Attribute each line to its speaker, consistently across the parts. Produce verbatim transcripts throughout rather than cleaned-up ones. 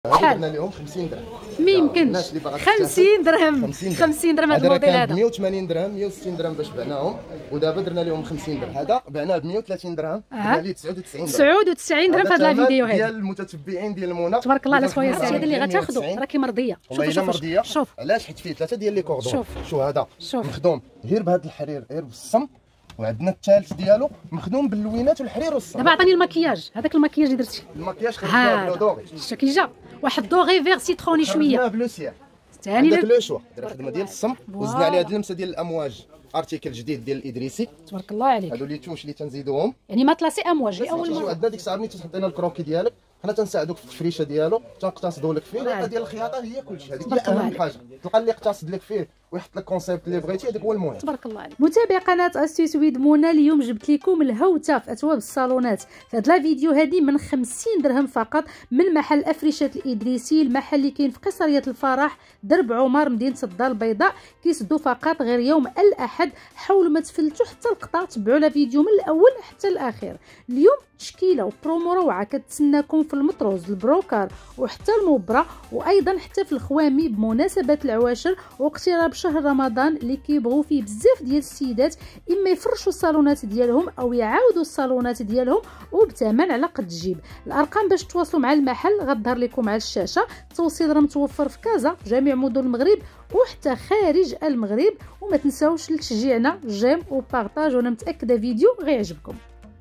Speaker 1: هذه درنا لهم خمسين درهم.
Speaker 2: ما يمكنش خمسين درهم. خمسين درهم هذا الموديل هذا
Speaker 1: مية وثمانين درهم مية وستين درهم باش بعناهم، ودابا درنا لهم خمسين درهم. هذا بعناه ب مية وثلاثين درهم، درنا ليه تسعة وتسعين درهم.
Speaker 2: تسعة وتسعين درهم في هذا الفيديو هذا
Speaker 1: ديال المتتبعين ديال منى.
Speaker 2: تبارك الله على خويا السي. هذا اللي غتاخذوا راكي مرضيه.
Speaker 1: شوف شوف مرضيه. شوف علاش؟ حيت فيه ثلاثه ديال لي كوردون. شوف شو هذا مخدوم غير بهذا الحرير غير بالصم، وعندنا الثالث ديالو مخدوم باللوينات والحرير والصم.
Speaker 2: دابا عطيني المكياج، هذاك المكياج اللي درتي.
Speaker 1: المكياج خدمناه بلو دوغي.
Speaker 2: شتي كي جا واحد دوغي فيغ سيتروني شويه.
Speaker 1: خدمناه بلو سير.
Speaker 2: ثاني
Speaker 1: داك لو شوا داير خدمه ديال الصم، وزدنا عليها هاد اللمسه ديال الامواج، ارتيكل جديد ديال الادريسي.
Speaker 2: تبارك الله عليك.
Speaker 1: هادو لي توش اللي تنزيدوهم،
Speaker 2: يعني ما طلاسي امواج لاول مره.
Speaker 1: عندنا ديك الساعه ملي تحطينا الكروكي ديالك حنا تنساعدوك في التفريشه ديالو، تنقتصدوا لك فيه. الطريقه ديال الخياطه هي كلشي، هذيك هي اهم حاجه. تلقى اللي يقتصد لك فيه ويحط لك كونسيبت اللي بغيتي، هذاك هو المهم.
Speaker 2: تبارك الله عليك. متابعي قناه استيس ويد منى، اليوم جبت لكم الهوته في اتواب الصالونات في هذا الفيديو هذه من خمسين درهم فقط، من محل افرشه الادريسي، المحل اللي كاين في قصريه الفرح درب عمر مدينه الدار البيضاء. كيسدوا فقط غير يوم الاحد. حاولوا ما تفلتوا حتى القطع، تبعوا لا فيديو من الاول حتى الاخير. اليوم تشكيله وبرومو روعه كتسناكم في المطروز، البروكار وحتى المبرة، وايضا حتى في الخوامي بمناسبه العواشر واقتراب شهر رمضان اللي كيبغوا فيه بزاف ديال السيدات اما يفرشوا الصالونات ديالهم او يعاودوا الصالونات ديالهم وبثمن على قد الجيب. الارقام باش تواصلوا مع المحل غتظهر لكم على الشاشه. التوصيل راه متوفر في كازا، جميع مدن المغرب وحتى خارج المغرب. وما تنساوش تشجيعنا جيم وبارطاج، وانا متاكده فيديو غيعجبكم.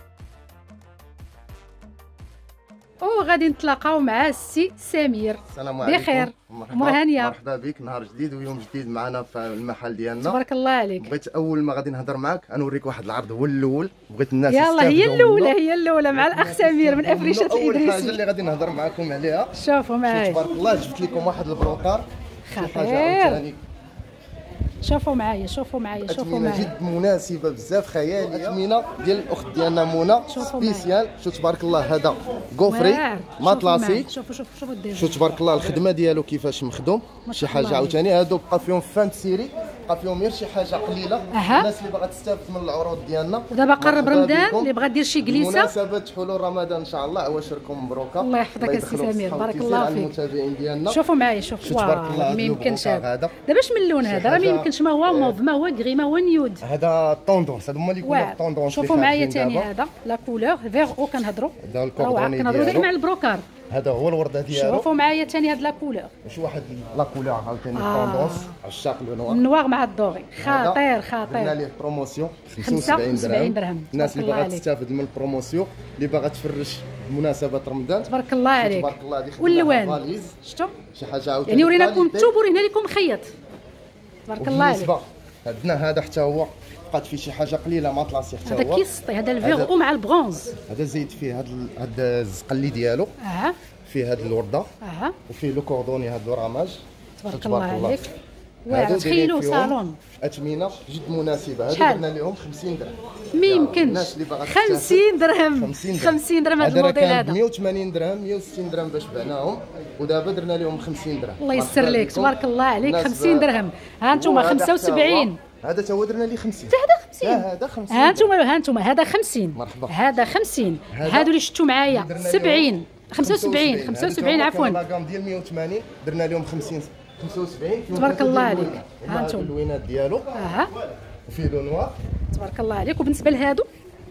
Speaker 2: وغادي نتلاقاو مع السي سمير.
Speaker 1: السلام عليكم.
Speaker 2: بخير.
Speaker 1: مرحبا هانيه. مرحبا بك، نهار جديد ويوم جديد معنا في المحل ديالنا.
Speaker 2: تبارك الله عليك.
Speaker 1: بغيت اول ما غادي نهضر معاك نوريك واحد العرض هو الاول، بغيت الناس
Speaker 2: يلا هي الاولى هي الاولى مع الاخ سمير من افرشه الادريسي.
Speaker 1: اول حاجه اللي غادي نهضر معكم عليها،
Speaker 2: شوفوا معايا
Speaker 1: تبارك الله جبت لكم واحد البروكار
Speaker 2: خطير. شوفوا معايا شوفوا معايا شوفوا معايا
Speaker 1: جد مناسبه بزاف، خياليه. اثمنه ديال الاخت ديالنا منى سبيسيال. شوف تبارك الله هذا كوفري ماطلاسي.
Speaker 2: شوفوا شوفوا شوفوا الديجا.
Speaker 1: شوف تبارك الله الخدمه ديالو كيفاش مخدوم، شي حاجه عاوتاني. هادو بقى فيهم فان سيري، بقى فيهم غير شي حاجه قليله.
Speaker 2: أه.
Speaker 1: الناس اللي باغا تستافد من العروض ديالنا.
Speaker 2: ودابا قرب رمضان، اللي بغا دير شي جليسه
Speaker 1: بمناسبه حلول رمضان ان شاء الله. عواشركم مبروكه.
Speaker 2: الله يحفظك السي سمير، بارك الله فيك.
Speaker 1: المتابعين ديالنا
Speaker 2: شوفوا معايا شوفوا ما يمكنش هذا. دابا اش من لون هذا؟ راه ما يمكنش، ما هو موف ما هو غري ما هو نيود.
Speaker 1: هذا طوندونس، هادو هما اللي يكونوا طوندونس.
Speaker 2: شوفوا معايا ثاني هذا لا كولور فيغ او كنهضروا.
Speaker 1: هذا الكوردوني ديالو
Speaker 2: كنهضروا ديما على البروكار.
Speaker 1: هذا هو الورده ديالو.
Speaker 2: شوفوا معايا ثاني هاد لا كولور.
Speaker 1: شي واحد لا كولور عاوتاني طوندونس عشاق لو نوار.
Speaker 2: النوار مع الدوغي خطير خطير.
Speaker 1: درنا ليه بروموسيون خمسة وسبعين درهم. الناس اللي باغا تستافد من البروموسيون، اللي باغا تفرش بمناسبه رمضان.
Speaker 2: تبارك الله عليك.
Speaker 1: تبارك الله.
Speaker 2: واللوان شفتوا
Speaker 1: شي حاجه عاوتاني
Speaker 2: يعني وريناكم الثوب ورينا لكم خيط. تبارك الله عليك.
Speaker 1: عندنا هذا حتى هو بقات فيه شي حاجه قليله ماطلاسي حتى هو.
Speaker 2: هذا كيسطي، هذا الفيغ او مع البرونز.
Speaker 1: هذا زيد فيه هذا هذا الزقلي ديالو.
Speaker 2: اه
Speaker 1: فيه هذه الورده.
Speaker 2: اه
Speaker 1: وفيه لو كوردوني هذا الراماج.
Speaker 2: تبارك الله عليك. واعر تخيلوا صالون
Speaker 1: اثمنه جد مناسبه. هذو درنا لهم خمسين درهم.
Speaker 2: ما يمكنش خمسين درهم. خمسين درهم هذا الموديل هذا.
Speaker 1: مية وثمانين درهم مية وستين درهم باش بعناهم، ودابا درنا لهم خمسين درهم.
Speaker 2: الله يسر لك تبارك الله عليك. خمسين درهم. ها انتم خمسة وسبعين.
Speaker 1: هذا تا هو درنا ليه خمسين.
Speaker 2: حتى هذا خمسين.
Speaker 1: لا هذا خمسين.
Speaker 2: ها انتم ها انتم هذا خمسين.
Speaker 1: مرحبا.
Speaker 2: هذا خمسين. هادو اللي شفتوا معايا سبعين خمسة وسبعين خمسة وسبعين عفوا.
Speaker 1: لاكام ديال مية وثمانين درنا لهم خمسين خمسة وسبعين.
Speaker 2: تبارك الله عليك.
Speaker 1: ها انتم اللوينات ديالو.
Speaker 2: اها
Speaker 1: وفيه لو نوار.
Speaker 2: تبارك الله عليك. وبالنسبه لهادو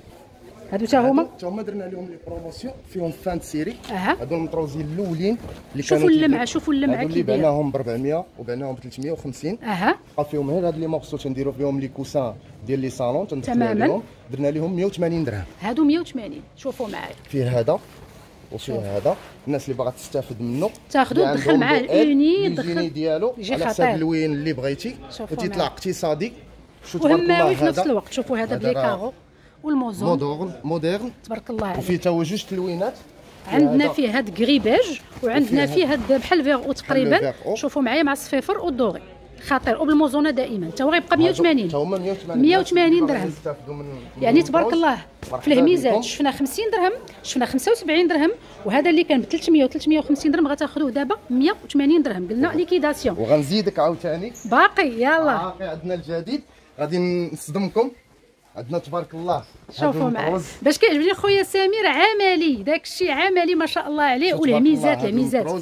Speaker 2: هادو حتى هما
Speaker 1: حتى هما درنا لهم لي بروموسيون فيهم فان سيري.
Speaker 2: اها
Speaker 1: هادو المطروزين الاولين اللي كانوا.
Speaker 2: شوفوا اللمعه شوفوا اللمعه
Speaker 1: كي داير. بعناهم ب أربعمية وبعناهم ب ثلاثمية وخمسين.
Speaker 2: اها
Speaker 1: بقى فيهم غير هاد لي مورسو تنديروا فيهم لي كوسان ديال لي صالون تندخلوا عليهم. درنا لهم مية وثمانين درهم.
Speaker 2: هادو مية وثمانين. شوفوا معايا
Speaker 1: فيه هذا وفيه هذا. الناس اللي باغا تستافد منه
Speaker 2: تاخذوا تدخل معاه الاوني
Speaker 1: تدخل ديالو على حساب الوين اللي بغيتي، وتيطلع اقتصادي.
Speaker 2: شوف تبارك الله وهماوي في نفس الوقت. شوفوا هذا بلي كارو والموزون
Speaker 1: مودرن مودرن
Speaker 2: تبارك الله عليك.
Speaker 1: وفيه تا هو جوج تلوينات.
Speaker 2: عندنا فيه هاد كريباج وعندنا فيه هاد بحال فيغ تقريبا. شوفوا معايا مع الصفيفر والدوغي خطير. وبالموزونه دائما تا هو غيبقى مية وثمانين.
Speaker 1: تا هما
Speaker 2: مية وثمانين درهم. يعني تبارك الله في الهميزات شفنا خمسين درهم، شفنا خمسة وسبعين درهم، وهذا اللي كان ب ثلاثمية و ثلاثمية وخمسين درهم غتاخذوه دابا مية وثمانين درهم. قلنا ليكيداسيون.
Speaker 1: وغنزيدك عاوتاني
Speaker 2: باقي. يلا
Speaker 1: باقي عندنا الجديد غادي نصدمكم. عندنا تبارك الله.
Speaker 2: شوفوا معايا باش كيعجبني خويا سمير، عملي داك الشيء عملي ما شاء الله عليه. والهميزات الهميزات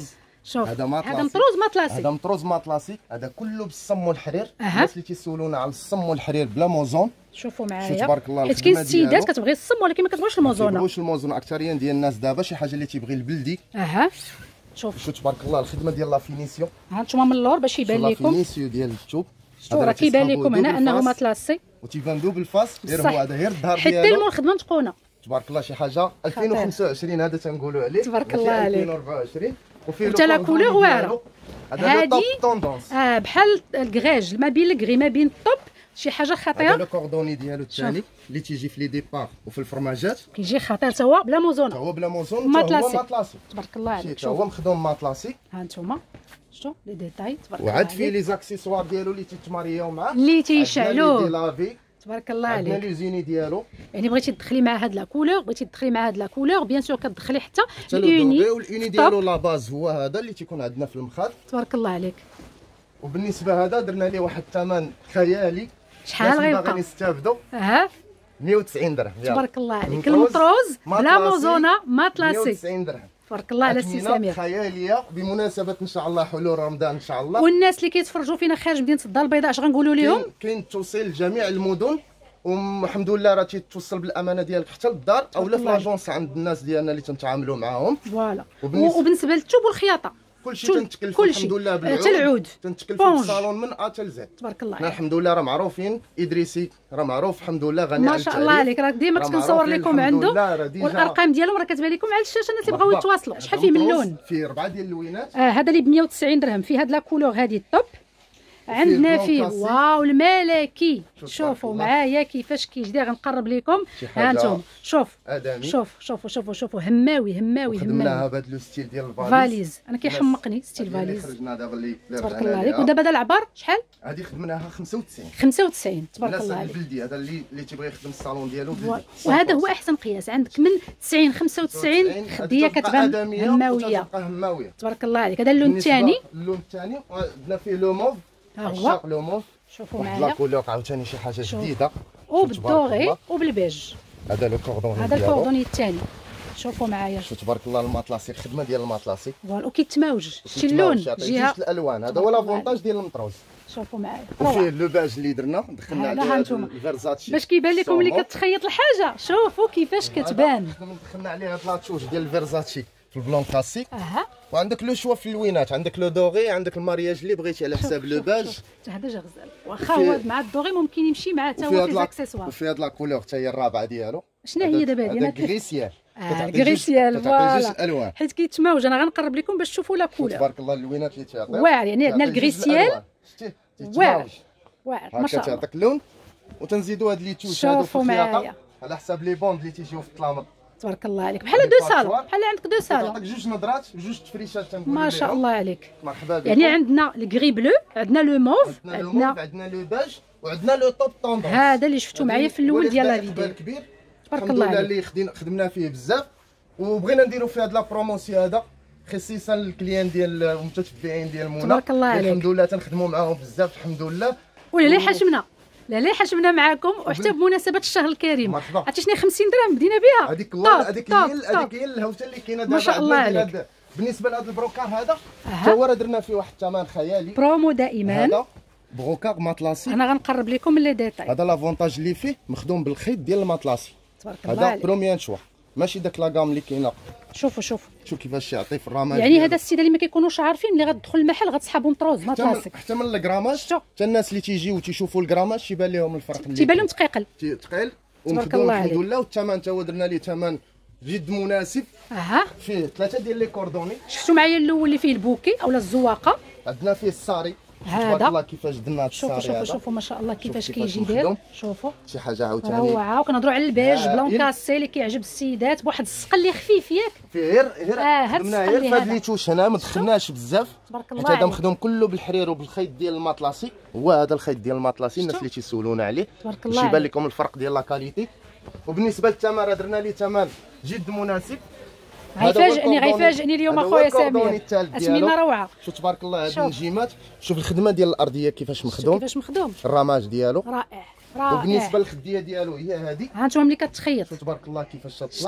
Speaker 2: شوف
Speaker 1: هذا مطلاسي،
Speaker 2: هذا مطروز مطلاسي،
Speaker 1: هذا مطروز مطلاسي، هذا كله بالصم والحرير.
Speaker 2: أه.
Speaker 1: الناس اللي تيسولونا على الصم والحرير بلا موزون
Speaker 2: شوفوا
Speaker 1: شوف
Speaker 2: معايا،
Speaker 1: تبارك الله
Speaker 2: حيت كاين
Speaker 1: الخدمه
Speaker 2: السيدات
Speaker 1: ديالو
Speaker 2: كتبغي الصم ولكن ما كتبغيش الموزونه.
Speaker 1: ما كيبغيوش الموزون. اكثريا ديال الناس دابا شي حاجه اللي تيبغي البلدي.
Speaker 2: اها شوف
Speaker 1: شوف تبارك الله الخدمه ديال لا فينيسيون.
Speaker 2: ها انتم من اللور باش يبان
Speaker 1: لا
Speaker 2: لكم.
Speaker 1: فينيسيون ديال الثوب
Speaker 2: شوف راه كيبان لكم هنا انه مطلاسي
Speaker 1: وتيبان دوبل فاس. غير هو هذا غير الظهر
Speaker 2: حتى
Speaker 1: ديالو
Speaker 2: المول خدمه متقونه
Speaker 1: تبارك الله. شي حاجه ألفين وخمسة وعشرين هذا تنقولوا عليه،
Speaker 2: تبارك الله عليك.
Speaker 1: ألفين وأربعة وعشرين وفيه
Speaker 2: حتى لا كولور واعره.
Speaker 1: هذا لو توب طوندونس
Speaker 2: اه بحال الكغاج ما بين الكغي ما بين الطوب، شي حاجه خطيره.
Speaker 1: هذا لو كوردوني ديالو الثاني اللي تيجي في لي ديبار وفي الفرماجات
Speaker 2: كيجي خطير حتى هو بلا موزونه،
Speaker 1: هو بلا موزون
Speaker 2: مطلاسي.
Speaker 1: هو مطلاسي
Speaker 2: تبارك الله عليك.
Speaker 1: شوف هو مخدوم مطلاسي.
Speaker 2: ها انتم شفتوا لي ديتاي تبارك الله
Speaker 1: وعاد فيه
Speaker 2: عليك.
Speaker 1: لي زاكسيسوار ديالو اللي تيتمارياو معاه
Speaker 2: اللي تيشعلوه
Speaker 1: دي لافي
Speaker 2: تبارك الله
Speaker 1: عندنا
Speaker 2: عليك.
Speaker 1: لوزيني ديالو
Speaker 2: يعني بغيتي تدخلي مع هاد لا كولور، بغيتي تدخلي مع هاد لا كولور بيان سور كتدخلي حتى
Speaker 1: الاوني. والاوني ديالو لا باز هو هذا اللي تيكون عندنا في المخاد.
Speaker 2: تبارك الله عليك.
Speaker 1: وبالنسبه هذا درنا ليه واحد الثمن خيالي.
Speaker 2: شحال غيبقى؟
Speaker 1: باغيين يستافدوا
Speaker 2: ها
Speaker 1: مية وتسعين درهم.
Speaker 2: تبارك الله عليك.
Speaker 1: المطروز
Speaker 2: المطروز بلا
Speaker 1: مطلاسي
Speaker 2: موزونه
Speaker 1: مية
Speaker 2: مطلاسي.
Speaker 1: وتسعين درهم.
Speaker 2: تبارك الله على السي
Speaker 1: أثمنة
Speaker 2: سمير.
Speaker 1: خياليه بمناسبه ان شاء الله حلول رمضان ان شاء الله.
Speaker 2: والناس اللي كيتفرجوا فينا خارج مدينه الدار البيضاء اش غنقولوا لهم؟
Speaker 1: كاين كاين توصيل لجميع المدن والحمد لله راه تيتوصل بالامانه ديالك حتى للدار اولا في لاجونس عند الناس ديالنا اللي تنتعاملوا معاهم.
Speaker 2: فوالا.
Speaker 1: وبالنسبه,
Speaker 2: وبالنسبه للثوب والخياطه
Speaker 1: كلشي تنتكلف
Speaker 2: كلشي.
Speaker 1: الحمد لله بالعود.
Speaker 2: حتى العود
Speaker 1: تنتكلف
Speaker 2: بونج.
Speaker 1: الصالون من ا حتى زد.
Speaker 2: تبارك الله
Speaker 1: حنا
Speaker 2: عليك.
Speaker 1: الحمد لله راه معروفين. ادريسي راه معروف الحمد لله غني
Speaker 2: ما
Speaker 1: عن
Speaker 2: شاء
Speaker 1: التعريف.
Speaker 2: الله عليك. راك ديما كنت كنصور لكم عنده والارقام ديالهم راه كتبان لكم على الشاشه الناس اللي بغاو يتواصلوا. شحال فيه من لون؟
Speaker 1: فيه ربعه ديال اللوينات.
Speaker 2: اه هذا اللي ب مية وتسعين درهم فيه هاد لا كولور هادي الطوب. عندنا فيه واو الملكي. شوفوا معايا كيفاش كيجي. غنقرب لكم ها انتم شوف
Speaker 1: ادمي.
Speaker 2: شوف شوفوا شوفوا شوفوا هماوي هماوي
Speaker 1: خدمناها
Speaker 2: هماوي
Speaker 1: بهذا لو ستيل ديال الفاليز.
Speaker 2: فاليز. انا كيحمقني ستيل
Speaker 1: اللي
Speaker 2: فاليز.
Speaker 1: خرجنا دابا اللي
Speaker 2: تبارك الله عليك. ودابا هذا العبار شحال؟
Speaker 1: هذه خدمناها خمسة وتسعين.
Speaker 2: خمسة وتسعين. تبارك
Speaker 1: الناس
Speaker 2: الله عليك.
Speaker 1: البلدي هذا اللي اللي تيبغي يخدم الصالون ديالو بلدي.
Speaker 2: وهذا هو احسن قياس. عندك من تسعين خمسة وتسعين خديه كتبان هماويه.
Speaker 1: هماويه.
Speaker 2: تبارك الله عليك. هذا اللون الثاني.
Speaker 1: اللون الثاني عندنا فيه لو موف.
Speaker 2: ها هو
Speaker 1: عشاق لو موف.
Speaker 2: شوفوا
Speaker 1: واحد
Speaker 2: معايا.
Speaker 1: لا كولور عاوتاني شي حاجه جديده.
Speaker 2: وبالدوغي وبالبيج.
Speaker 1: هذا لو كوردوني
Speaker 2: هذا الكوردوني الثاني. شوفوا معايا.
Speaker 1: شوف تبارك الله المطلاسي الخدمه ديال المطلاسي.
Speaker 2: فوالا. وكيتماوج شتي اللون جهه
Speaker 1: الالوان. هذا هو لافونتاج ديال المطروز.
Speaker 2: شوفوا معايا.
Speaker 1: وفيه لو باج اللي درنا دخلنا
Speaker 2: هذا
Speaker 1: عليه
Speaker 2: هانتوما.
Speaker 1: الفيرزاتشي
Speaker 2: باش كيبان لكم اللي كتخيط الحاجه. شوفوا كيفاش كتبان.
Speaker 1: دخلنا عليه هاد لاتوش ديال الفيرزاتشي في البلون كلاسيك.
Speaker 2: اها.
Speaker 1: وعندك لو شوا في اللوينات. عندك لو دوغي عندك المارياج اللي بغيتي على حساب لو باج.
Speaker 2: هذا جا غزال. واخا هو مع الدوغي ممكن يمشي مع حتى هو في زاكسيسوار.
Speaker 1: وفي هاد لا كولور حتى هي الرابعه ديالو.
Speaker 2: شنو هي دابا هذه؟
Speaker 1: هذا كريسيال.
Speaker 2: اه كريسيال فوالا.
Speaker 1: الوان
Speaker 2: حيت كيتماوج. انا غنقرب لكم باش تشوفوا لا كولور.
Speaker 1: تبارك الله اللوينات اللي تعطي
Speaker 2: واعر. يعني عندنا الكريسيال واعر واعر ما شاء الله.
Speaker 1: تعطيك اللون. وتنزيدوا هاد لي توش هادو في الخياطه على حساب لي بوند اللي تيجيو في الطلامط.
Speaker 2: تبارك الله عليك. بحال دو صالون. بحال عندك دو صالون.
Speaker 1: تعطيك جوج نظرات جوج تفريشات تنقول
Speaker 2: ما شاء الله عليك.
Speaker 1: مرحبا بك.
Speaker 2: يعني عندنا الكري بلو، عندنا لو موف،
Speaker 1: عندنا عندنا لو باج وعندنا لو توب طوندونس.
Speaker 2: هذا اللي شفتوا معايا في الاول ديال لا فيديو.
Speaker 1: كبير
Speaker 2: تبارك الله عليك.
Speaker 1: اللي خدينا خدمنا فيه بزاف وبغينا نديروا فيه هاد لا بروموسيون هذا خصيصا للكليان ديال المتتبعين ديال منى.
Speaker 2: تبارك الله عليك.
Speaker 1: الحمد لله تنخدموا معاهم بزاف الحمد لله.
Speaker 2: ولا لا حشمنا لا لا حشمنا معاكم وحتى بمناسبه الشهر الكريم.
Speaker 1: مرحبا.
Speaker 2: عرفتي خمسين درهم بدينا بها.
Speaker 1: هذيك هذيك هي هذيك هي الهوته اللي كاينه دابا.
Speaker 2: ما شاء الله عليك.
Speaker 1: بالنسبه لهذا البروكار هذا حتى هو راه درنا فيه واحد الثمن خيالي.
Speaker 2: برومو دائما.
Speaker 1: هذا بروكار مطلاسي.
Speaker 2: انا غنقرب لكم من لي ديتاي.
Speaker 1: هذا لافونتاج اللي فيه مخدوم بالخيط ديال المطلاسي.
Speaker 2: تبارك الله
Speaker 1: هذا
Speaker 2: عليك.
Speaker 1: بروميان شوا ماشي داك لاكام اللي كاينه.
Speaker 2: شوفوا شوفوا
Speaker 1: شوف كيفاش يعطي في الرماد.
Speaker 2: يعني هذا السيده اللي ما كيكونوش عارفين ملي غتدخل المحل غتصحابهم طروز ما كلاسيك.
Speaker 1: حتى من الكراماج حتى الناس اللي تيجيو وتيشوفوا الكراماج تيبان لهم الفرق. اللي
Speaker 2: تيبان لهم ثقيل
Speaker 1: ثقيل ومخدوم الحمد لله. والثمن تا هو درنا ليه ثمن جد مناسب.
Speaker 2: اها.
Speaker 1: فيه ثلاثه ديال لي كوردوني.
Speaker 2: شفتوا معايا الاول اللي فيه البوكي اولا الزواقه.
Speaker 1: عندنا فيه الساري.
Speaker 2: هذا
Speaker 1: تبارك الله كيفاش درنا هذا
Speaker 2: الساري. شوفوا شوفوا شوفوا ما شاء الله كيفاش كيجي داير. شوفوا
Speaker 1: شي حاجه عاوتاني
Speaker 2: روعه. وكنهضروا على البيج بلون كاسي اللي كيعجب السيدات بواحد السقل اللي خفيف ياك.
Speaker 1: فيه غير غير
Speaker 2: اه هاد
Speaker 1: خدمنا
Speaker 2: السقل
Speaker 1: غير فهاد لي توش هنا ما دخلناش بزاف.
Speaker 2: تبارك الله
Speaker 1: حيت هذا
Speaker 2: عليك.
Speaker 1: مخدوم كله بالحرير وبالخيط ديال المطلاسي. هو هذا الخيط ديال المطلاسي الناس اللي تيسولونا عليه
Speaker 2: تبارك الله
Speaker 1: باش يبان لكم الفرق ديال لا كاليتي. وبالنسبه للثمن راه درنا ليه ثمن جد مناسب.
Speaker 2: غيفاجئني غيفاجئني اليوم اخويا سمير. اثمنه روعه.
Speaker 1: شوف تبارك الله هاد النجيمات. شوف الخدمه ديال الارضيه كيفاش مخدوم.
Speaker 2: كيفاش مخدوم.
Speaker 1: الرماج ديالو
Speaker 2: رائع رائع.
Speaker 1: وبالنسبه للخديه ديالو هي هذه.
Speaker 2: ها انتم ملي كتخيط
Speaker 1: شوف تبارك الله كيفاش تطلع.
Speaker 2: شفتوا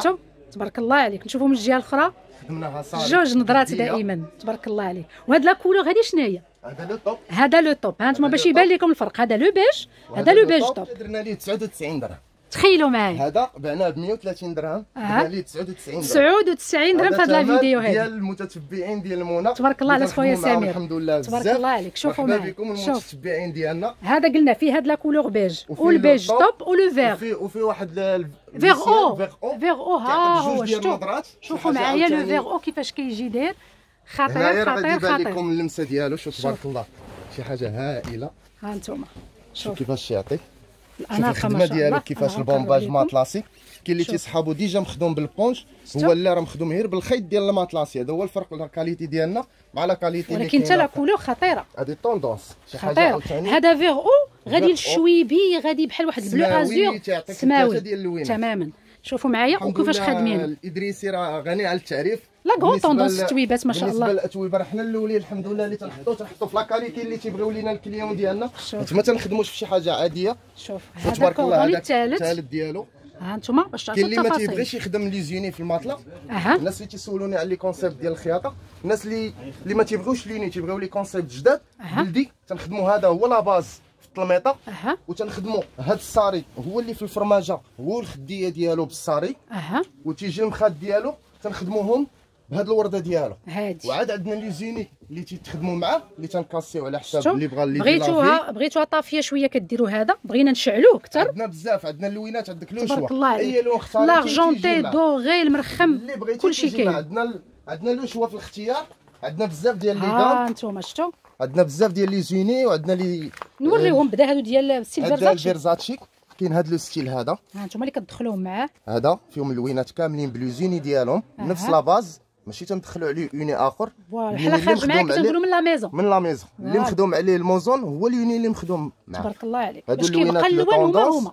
Speaker 2: تبارك الله عليك. نشوفوا من الجهه الاخرى
Speaker 1: خدمناها صافي
Speaker 2: جوج نظرات دائما. تبارك الله عليك. وهاد لا كولور هادي شنو هي؟
Speaker 1: هذا لو طوب.
Speaker 2: هذا لو طوب. ها انتم باش يبان لكم الفرق، هذا لو بيج، هذا لو بيج طوب.
Speaker 1: درنا ليه تسعة وتسعين درهم.
Speaker 2: تخيلوا معايا
Speaker 1: هذا بعناه ب مية وثلاثين درهم، درنا ليه تسعة وتسعين درهم.
Speaker 2: تسعة وتسعين درهم في هذا الفيديو هذا
Speaker 1: ديال المتتبعين ديال المنى.
Speaker 2: تبارك الله على خويا سمير.
Speaker 1: الحمد لله بزاف.
Speaker 2: تبارك الله عليك. شوفوا معايا.
Speaker 1: مرحبا بكم المتتبعين ديالنا.
Speaker 2: هذا قلنا فيه هاد لا كولور بيج والبيج طوب ولو فيغ.
Speaker 1: وفي وفي واحد
Speaker 2: فيغ او فيغ او ها هو.
Speaker 1: شفتوا
Speaker 2: شوفوا معايا لو فيغ او كيفاش كيجي داير. خطير خطير خطير.
Speaker 1: لكم اللمسه ديالو. شوف تبارك الله شي حاجه هائله.
Speaker 2: ها انتم
Speaker 1: شوف كيفاش يعطي. شوف
Speaker 2: انا
Speaker 1: الخدمه ديالو كيفاش البومباج ماطلاسي. كاين اللي تيصحابو ديجا مخدوم بالبونج، هو اللي راه مخدوم غير بالخيط ديال الماطلاسي. هذا هو الفرق بين الكاليتي ديالنا مع لا كاليتي اللي
Speaker 2: ولكن حتى لا كولور خطيره.
Speaker 1: هذه طوندونس شي حاجه
Speaker 2: خطيره.
Speaker 1: عاوتاني.
Speaker 2: هذا فيغ او غادي للشويبي، غادي بحال واحد البلو ازور
Speaker 1: سماوي
Speaker 2: تماما. شوفوا معايا وكيفاش خادمين.
Speaker 1: الادريسي راه غني على التعريف.
Speaker 2: لا غون طوندونس التويبات ما شاء الله.
Speaker 1: بالنسبه للاتويبه راه حنا الاولين الحمد لله اللي تنحطو تنحطو في لاكاليتي اللي تيبغيو لينا الكليون ديالنا. ما تنخدموش في شي حاجه عاديه.
Speaker 2: شوف
Speaker 1: هذا الكوردوني
Speaker 2: الثالث
Speaker 1: الثالث ديالو.
Speaker 2: ها انتم باش تعرفوا
Speaker 1: التفاصيل. كاين اللي ما تيبغيش يخدم لي زيوني في الماطله.
Speaker 2: اها
Speaker 1: الناس اللي تيسولوني على لي كونسيبت ديال الخياطه، الناس اللي اللي ما تيبغيوش ليني تيبغيو لي كونسيبت جداد بلدي، تنخدموا هذا هو لا باز في الطلميطه.
Speaker 2: اها
Speaker 1: وتنخدموا هذا الصاري هو اللي في الفرماجه، هو الخديه ديالو بالصاري.
Speaker 2: اها
Speaker 1: وتيجي المخاد ديالو تنخدموهم بهاد الورده ديالو
Speaker 2: هادي.
Speaker 1: وعاد عندنا لي زيني اللي تيتخدموا معاه اللي تنكاسيو على حساب اللي بغى اللي
Speaker 2: بغيتوها بغيتوها طافيه شويه كديروا هذا، بغينا نشعلوه اكثر.
Speaker 1: عندنا بزاف، عندنا اللوينات، عندك لو شوا
Speaker 2: تبارك الله عليك.
Speaker 1: اي لون اختاريتي
Speaker 2: لارجونتي دوغي المرخم كلشي كاين.
Speaker 1: عندنا عندنا لو شوا في الاختيار، عندنا بزاف ديال لي
Speaker 2: ها
Speaker 1: دام.
Speaker 2: انتم شفتوا
Speaker 1: عندنا بزاف ديال لي زيني وعندنا لي
Speaker 2: نوريهم بدا هادو ديال الستيل فيرزاتشي.
Speaker 1: فيرزاتشي كاين هاد لو ستيل هذا.
Speaker 2: ها انتم اللي كتدخلوهم معاه.
Speaker 1: هذا فيهم اللوينات كاملين بلوزيني ديالهم نفس لا باز، ماشي تندخلوا عليه يوني اخر.
Speaker 2: فوالا حنا خارج معاك تنقولوا من لا ميزون.
Speaker 1: من لا ميزون اللي مخدوم عليه الموزون هو اليوني اللي مخدوم معاه.
Speaker 2: تبارك الله عليك.
Speaker 1: باش
Speaker 2: كيبقى اللون هما هما.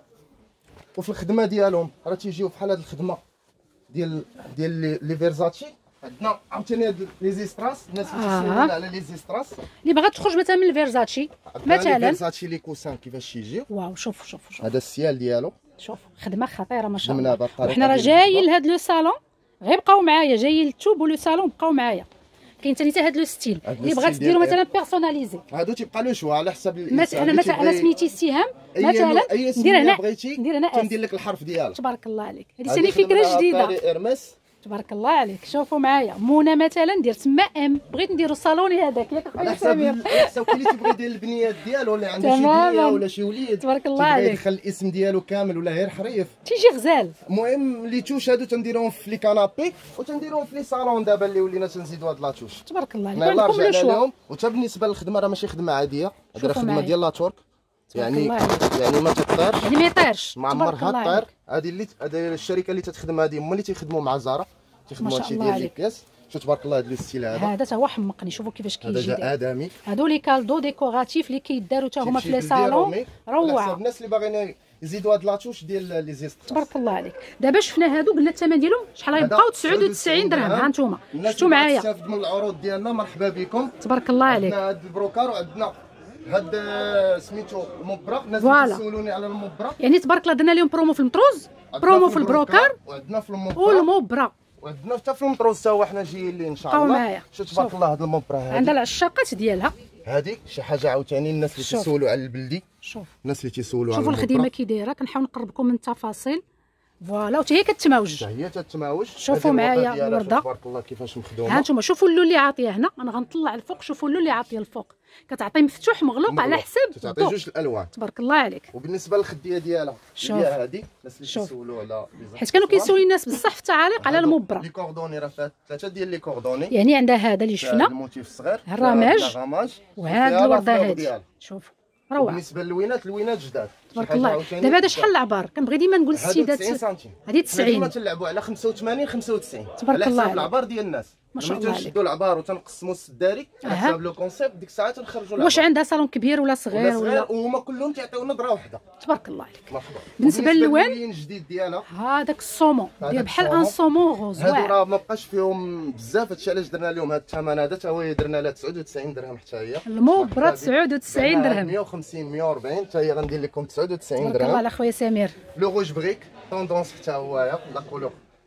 Speaker 1: وفي الخدمه ديالهم راه تيجيو بحال هاد الخدمه ديال ديال لي فيرزاتشي. عندنا عاوتاني هاد لي زيستراس، الناس اللي تسولونا على لي زيستراس
Speaker 2: اللي باغا تخرج مثلا من الفيرزاتشي مثلا.
Speaker 1: فيرزاتشي لي كوسان كيفاش يجيو.
Speaker 2: واو شوف شوف شوف
Speaker 1: هذا السيال ديالو.
Speaker 2: شوف خدمه خطيره ما شاء الله. وحنا راه جايين لهاد لو صالون، غير بقاو معايا، جايين للتوب ولو صالون بقاو معايا. كاين ثاني حتى هاد لو ستيل اللي بغات ديروا مثلا بيرسوناليزي.
Speaker 1: هادو تيبقى لو شوا على حسب الانسان.
Speaker 2: انا مثلا انا سميتي السهام مثلا ندير هنا ندير هنا
Speaker 1: ندير لك الحرف ديالو.
Speaker 2: تبارك الله عليك. هذه ثاني فكره جديده.
Speaker 1: ارمس تبارك
Speaker 2: الله عليك. شوفوا معايا منى مثلا ندير تما ام، بغيت نديرو صالوني هذاك ياك اخويا سمير.
Speaker 1: على حسب كل اللي تيبغي يدير البنيات ديالو اللي عنده شي بنيه ولا شي وليد.
Speaker 2: تبارك الله عليك.
Speaker 1: يدخل الاسم ديالو كامل ولا غير حريف
Speaker 2: تيجي غزال.
Speaker 1: المهم لي توش هادو تنديروهم في لي كانابي وتنديروهم في لي صالون دابا اللي ولينا تنزيدوا هاد لاتوش.
Speaker 2: تبارك الله عليك.
Speaker 1: يلاه رجعنا لهم. وتا بالنسبه للخدمه راه ماشي خدمه عاديه، هذه خدمه ديال لا تورك، يعني يعني ما تطيرش،
Speaker 2: يعني ما يطيرش
Speaker 1: ما عمرها طير. هذه اللي هذه الشركه اللي تتخدم هذه هما اللي تيخدموا مع زارا، تيخدموا هادشي ديال لي بياس. شوف تبارك الله هذا الستيل هذا
Speaker 2: هذا تا هو حمقني. شوفوا كيفاش كيجي
Speaker 1: هذا ادمي.
Speaker 2: هادو لي كالدو ديكوراتيف اللي كيداروا حتى هما في لي صالون روعه.
Speaker 1: الناس اللي باغيين يزيدوا هاد لاتوش ديال لي زيست.
Speaker 2: تبارك الله عليك. دابا شفنا هادو قلنا الثمن ديالهم شحال غيبقاو تسعة وتسعين درهم. ها انتم شفتوا معايا.
Speaker 1: تستافدوا من العروض ديالنا، مرحبا بكم.
Speaker 2: تبارك الله عليك.
Speaker 1: عندنا هاد البروكار وعندنا هاد سميتو المبرا. الناس اللي تسولوني على المبرا،
Speaker 2: يعني تبارك الله درنا لهم برومو في المطروز، برومو في البروكار
Speaker 1: وعندنا في المبرا
Speaker 2: والمبرا
Speaker 1: وعندنا حتى في المطروز تا هو حنا جايين ليه ان شاء الله. شوف تبارك الله هاد المبرا هادي
Speaker 2: عندها العشاقات ديالها.
Speaker 1: هذيك شي حاجه عاوتاني الناس اللي تيسولوا على البلدي.
Speaker 2: شوف
Speaker 1: الناس اللي تيسولوا على
Speaker 2: شوفوا الخدمه كي دايره، كنحاول نقربكم من التفاصيل. فوالا وحتى هي كتماوج،
Speaker 1: حتى هي تتماوج.
Speaker 2: شوفوا معايا الورده
Speaker 1: تبارك الله كيفاش مخدومه.
Speaker 2: ها انتم شوفوا اللون اللي عاطيه هنا. انا غنطلع الفوق. شوفوا اللون اللي عاطيه الفوق، كتعطي مفتوح مغلوق على حساب
Speaker 1: تعطي جوج الالوان.
Speaker 2: تبارك الله عليك.
Speaker 1: وبالنسبه للخديه ديالها هي هذه. الناس اللي كيسولوا على
Speaker 2: حيت كانوا كيسولوا الناس بصح في التعاليق على المبرا.
Speaker 1: لي كوردوني راه فيها ثلاثه ديال لي كوردوني،
Speaker 2: يعني عندها هذا اللي شفنا
Speaker 1: الموتيف الصغير
Speaker 2: الرماج وهاد الورده هذه. شوف روعه.
Speaker 1: بالنسبه للوينات، الوينات جداد
Speaker 2: تبارك الله. دابا هذا شحال العبار؟ كنبغي ديما نقول للسيدات هذه تسعين.
Speaker 1: ديما تنلعبوا على خمسة وثمانين خمسة وتسعين
Speaker 2: تبارك الله على
Speaker 1: العبار ديال الناس.
Speaker 2: ما شاء الله عليك.
Speaker 1: تنشدوا العبار وتنقسموا السداري على حساب لو كونسيبت. ديك الساعه تنخرجوا العبار.
Speaker 2: واش عندها صالون كبير ولا صغير
Speaker 1: ولا وهما كلهم تيعطيو نظره واحده.
Speaker 2: تبارك الله عليك.
Speaker 1: مرحبا.
Speaker 2: بالنسبه للوان
Speaker 1: الجديد ديالها
Speaker 2: هذاك الصومون ديال بحال ان صومون غوز.
Speaker 1: هادو راه ما بقاش فيهم بزاف، هادشي علاش درنا لهم هذا الثمن هذا. حتى هو درنا لها تسعة وتسعين درهم حتى هي.
Speaker 2: المبرة تسعة وتسعين درهم.
Speaker 1: مية وخمسين مية وأربعين حتى هي غندير لكم تسعة وتسعين درهم.
Speaker 2: تبارك الله على خويا سمير.
Speaker 1: لو روج بريك طوندونس حتى هو لا كولور